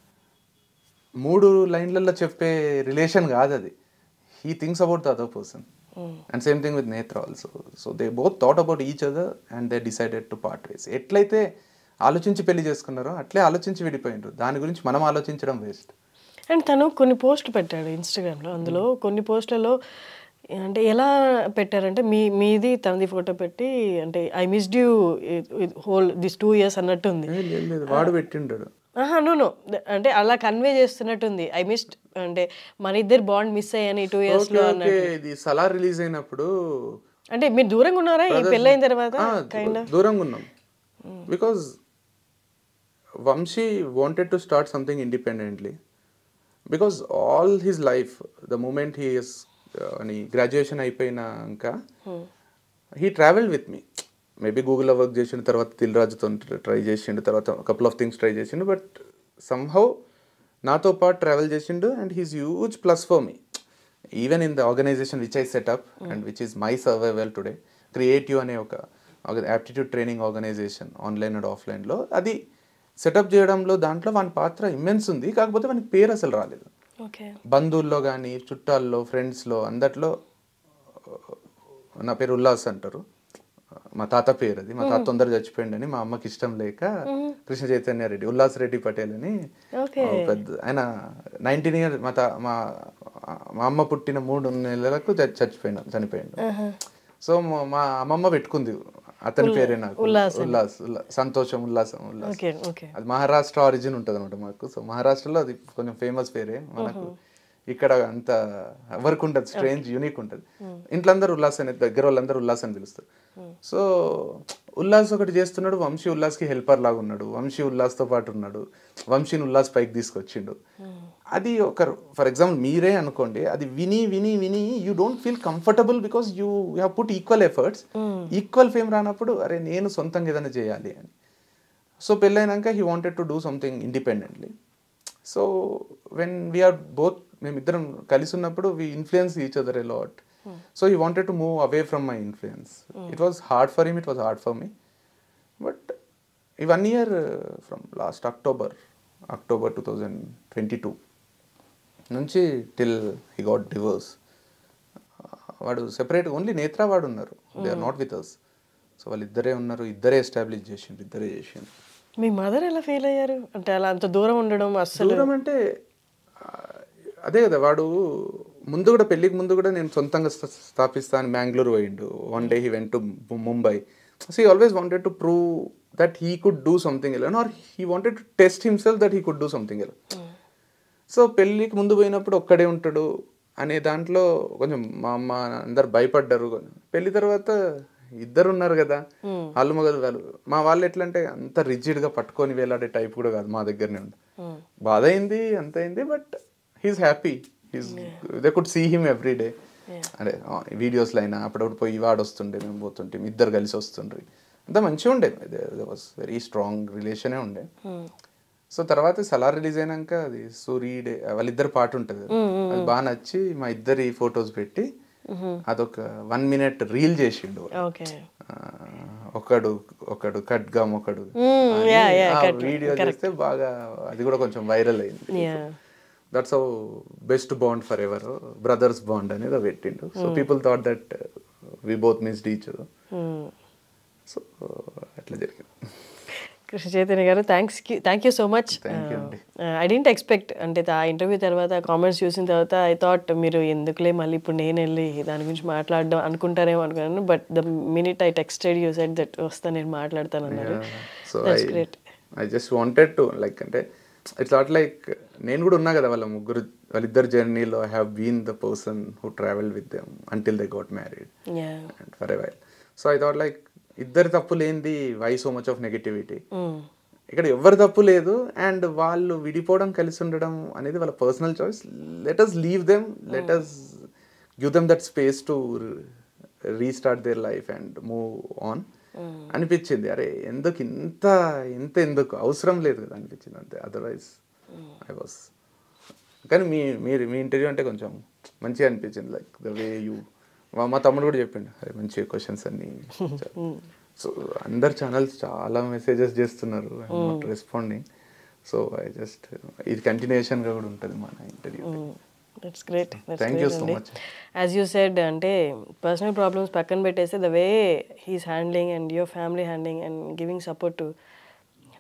3 లైన్లలో చెప్పే రిలేషన్ కాదు అది. He thinks about the other person. And same thing with Netra also. So they both thought about each other and they decided to part ways. ఎట్లయితే ఆలోచించి పెళ్లి చేసుకున్నారో అట్లే ఆలోచించి విడిపోయినారు. దాని గురించి మనం ఆలోచించడం వేస్ట్. అండ్ తను కొన్ని పోస్టులు పెట్టాడు ఇన్స్టాగ్రామ్లో. అందులో కొన్ని పోస్టులలో అంటే ఎలా పెట్టారంటే మీది తనది ఫోటో పెట్టి అంటే I missed you whole this 2 years అన్నట్టుంది. లేదు లేదు, వాడు పెట్టిండాడు. నో అంటే అలా కన్వే చేస్తున్నట్టుంది. ఐ మిస్డ్ అంటే మన ఇద్దరు బాండ్ మిస్ అయ్యాని 2 years లో అన్నట్టు. ఇది సలార్ రిలీజ్ అయినప్పుడు అంటే మీరు దూరంగా ఉన్నారా ఈ పెళ్ళైన తర్వాత? కైండ్ ఆఫ్ దూరంగా ఉన్నాం. Because Vamshi wanted to start something independently. Because all his life the moment he is అని గ్రాడ్యుయేషన్ అయిపోయినాక he travelled with me. Maybe గూగుల్లో వర్క్ చేసిన తర్వాత దిల్ రాజుతో ట్రై చేసిండు, తర్వాత కపుల్ ఆఫ్ థింగ్స్ ట్రై చేసిండు, బట్ సమ్హౌ నాతో పాటు ట్రావెల్ చేసిండు. And he's huge plus for me even in the organisation which I set up and which is my survival today. Creative అనే ఒక aptitude training organisation online and ఆఫ్లైన్లో అది setup చేయడంలో దాంట్లో వాని పాత్ర ఇమ్మెన్స్ ఉంది. కాకపోతే వానికి పేరు అసలు రాలేదు. బంధువుల్లో కానీ చుట్టాల్లో ఫ్రెండ్స్లో అందట్లో నా పేరు ఉల్లాస్ అంటారు. మా తాత పేరు అది. మా తాత తొందర చచ్చిపోయిండని మా అమ్మకి ఇష్టం లేక కృష్ణ చైతన్య రెడ్డి, ఉల్లాస్ రెడ్డి పటేల్ అని పెద్ద ఆయన 19 years మా అమ్మ పుట్టిన 3 నెలలకు చనిపోయిండు. సో మా అమ్మమ్మ పెట్టుకుంది అతని పేరే నాకు, ఉల్లాస్, సంతోషం, ఉల్లాసం, ఉల్లాస్. అది మహారాష్ట్ర ఆరిజిన్ ఉంటుంది అనమాట మాకు. సో మహారాష్ట్రలో అది కొంచెం ఫేమస్ పేరే. మనకు ఇక్కడ అంత వర్క్ ఉంటుంది, స్ట్రేంజ్ యూనిక్ ఉంటుంది. ఇంట్లో అందరూ ఉల్లాస్ అని, దగ్గర వాళ్ళందరూ ఉల్లాస్ అని పిలుస్తారు. సో ఉల్లాస్ ఒకటి చేస్తున్నాడు, వంశీ ఉల్లాస్కి హెల్పర్ లాగా ఉన్నాడు, వంశీ ఉల్లాస్తో పాటు ఉన్నాడు, వంశీని ఉల్లాస్ పైకి తీసుకొచ్చిండు. అది ఒక ఫర్ ఎగ్జాంపుల్ మీరే అనుకోండి, అది విని విని విని you don't feel comfortable because you have put equal efforts. Equal fame రానప్పుడు అరే నేను సొంతంగా ఏదైనా చేయాలి అని. సో పెళ్ళైనాక he wanted to do something independently. So when we are both, మేమిద్దరం కలిసి ఉన్నప్పుడు we influence each other a lot. So he wanted to move away from my influence. It was hard for him, it was hard for me. But ఈ 1 year from last October 2022 నుంచి till he got divorce. వాడు separate, only Netra వాడు ఉన్నారు, they are not with us. So వాళ్ళిద్దరే ఉన్నారు, ఇద్దరే establish చేసిండ్రు, ఇద్దరే చేసిండ్రు. మీ మదర్ ఎలా ఫీల్ అయ్యారు అంటే అలా అంత దూరం ఉండడం? అసలు దూరం అంటే అదే కదా, వాడు ముందు కూడా పెళ్ళికి ముందు కూడా నేను సొంతంగా స్థాపిస్తాను బెంగళూరు పోయిండు. One day he went to Mumbai. So he always wanted to prove that he could do something else, or he wanted to test himself that he could do something else. So పెళ్ళికి ముందు పోయినప్పుడు ఒక్కడే ఉంటాడు అనే దాంట్లో కొంచెం మా అమ్మ అందరు భయపడ్డారు. పెళ్లి తర్వాత ఇద్దరు ఉన్నారు కదా, వాళ్ళు మగలు వాళ్ళు. మా వాళ్ళు ఎట్లా అంటే అంత రిజిడ్గా పట్టుకొని వేలాడే టైప్ కూడా కాదు, మా దగ్గరనే ఉంది. బాధ అయింది, అంత అయింది, but he's happy. They could see him every day. అదే వీడియోస్లో అయినా అప్పుడప్పుడు పోయి వాడు వస్తుండే, మేము పోతుంటే ఇద్దరు కలిసి వస్తుండ్రి, అంతా మంచిగా ఉండే. వాస్ వెరీ స్ట్రాంగ్ రిలేషనే ఉండే. సో తర్వాత సలార్ రిలీజ్ అయినాక అది సూరీ డే వాళ్ళిద్దరు పాట ఉంటుంది, అది బాగా నచ్చి మా ఇద్దరి ఫొటోస్ పెట్టి అదొక 1 minute రీల్ చేసిండు. ఒకడు ఖడ్గం, ఒకడు వీడియో చేస్తే బాగా అది కూడా కొంచెం వైరల్ అయింది. That's how best bond forever, brothers bond అనేది పెట్టిండు. So people thought that we both missed each other. So అట్లా జరిగింది. కృష్ణ చైతన్య గారు, thank you so much. I didn't expect అంటే ఆ ఇంటర్వ్యూ తర్వాత కామెంట్స్ చూసిన తర్వాత ఐ థాట్ మీరు ఎందుకులే మళ్ళీ ఇప్పుడు నేను వెళ్ళి దాని గురించి మాట్లాడడం అనుకుంటారేమో అనుకున్నాను. But the minute I texted you said that వస్తా నేను మాట్లాడతాను అన్నారు. That's great. I just wanted to like అంటే ఇట్స్ నాట్ లైక్ నేను కూడా ఉన్నా కదా వాళ్ళిద్దరు జర్నీలో. I have been the person who travelled with them until they got married and for a while. So I thought like ఇద్దరు తప్పు లేనిది why so much of negativity. ఇక్కడ ఎవరు తప్పు లేదు. అండ్ వాళ్ళు విడిపోవడం కలిసి ఉండడం అనేది వాళ్ళ personal choice. Let us leave them, let us give them that space to restart their life and move on అనిపించింది. అరే ఎందుకు ఇంత ఎందుకు అవసరం లేదు కదా అనిపించింది అంతే. Otherwise I was. కానీ మీ ఇంటర్వ్యూ అంటే కొంచెం మంచిగా అనిపించింది. లైక్ ద వే యూ, మా తమ్ముడు కూడా చెప్పిండు అరే మంచి క్వశ్చన్స్ అన్ని. సో అందరు ఛానల్స్ చాలా మెసేజెస్ చేస్తున్నారు, I'm not responding. So I just ఇది కంటిన్యూషన్గా కూడా ఉంటుంది మన interview. That's great. Thank you so much. As you said అంటే పర్సనల్ ప్రాబ్లమ్స్ పక్కన పెట్టేస్తే the way he's handling and your family handling and giving support to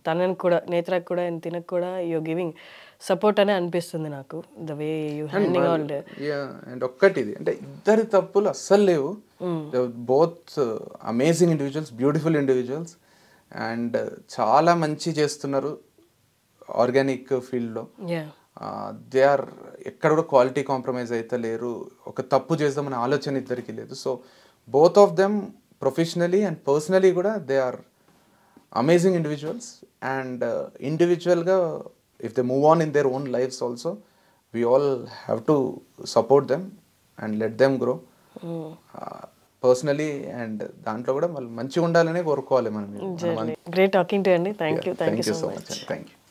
తనని కూడా నేత్రకు కూడా అండ్ తినకు కూడా యూ గివింగ్ సపోర్ట్ అనే అనిపిస్తుంది నాకు the way you handling all and ఒక్కటి ఇది అంటే ఇద్దరి తప్పులు అస్సలు లేవు, both amazing individuals, beautiful individuals and చాలా మంచి చేస్తున్నారు ఆర్గానిక్ ఫీల్డ్లో. దే ఆర్ ఎక్కడ కూడా క్వాలిటీ కాంప్రమైజ్ అయితే లేరు, ఒక తప్పు చేద్దామనే ఆలోచన ఇద్దరికి లేదు. So both of them professionally and personally కూడా they are amazing individuals and ఇండివిజువల్గా if they move on in their own lives also we all have to support them and let them grow personally and దాంట్లో కూడా వాళ్ళు మంచిగా ఉండాలనే కోరుకోవాలి మనం. Great talking to అండి. Thank you so much. Thank you.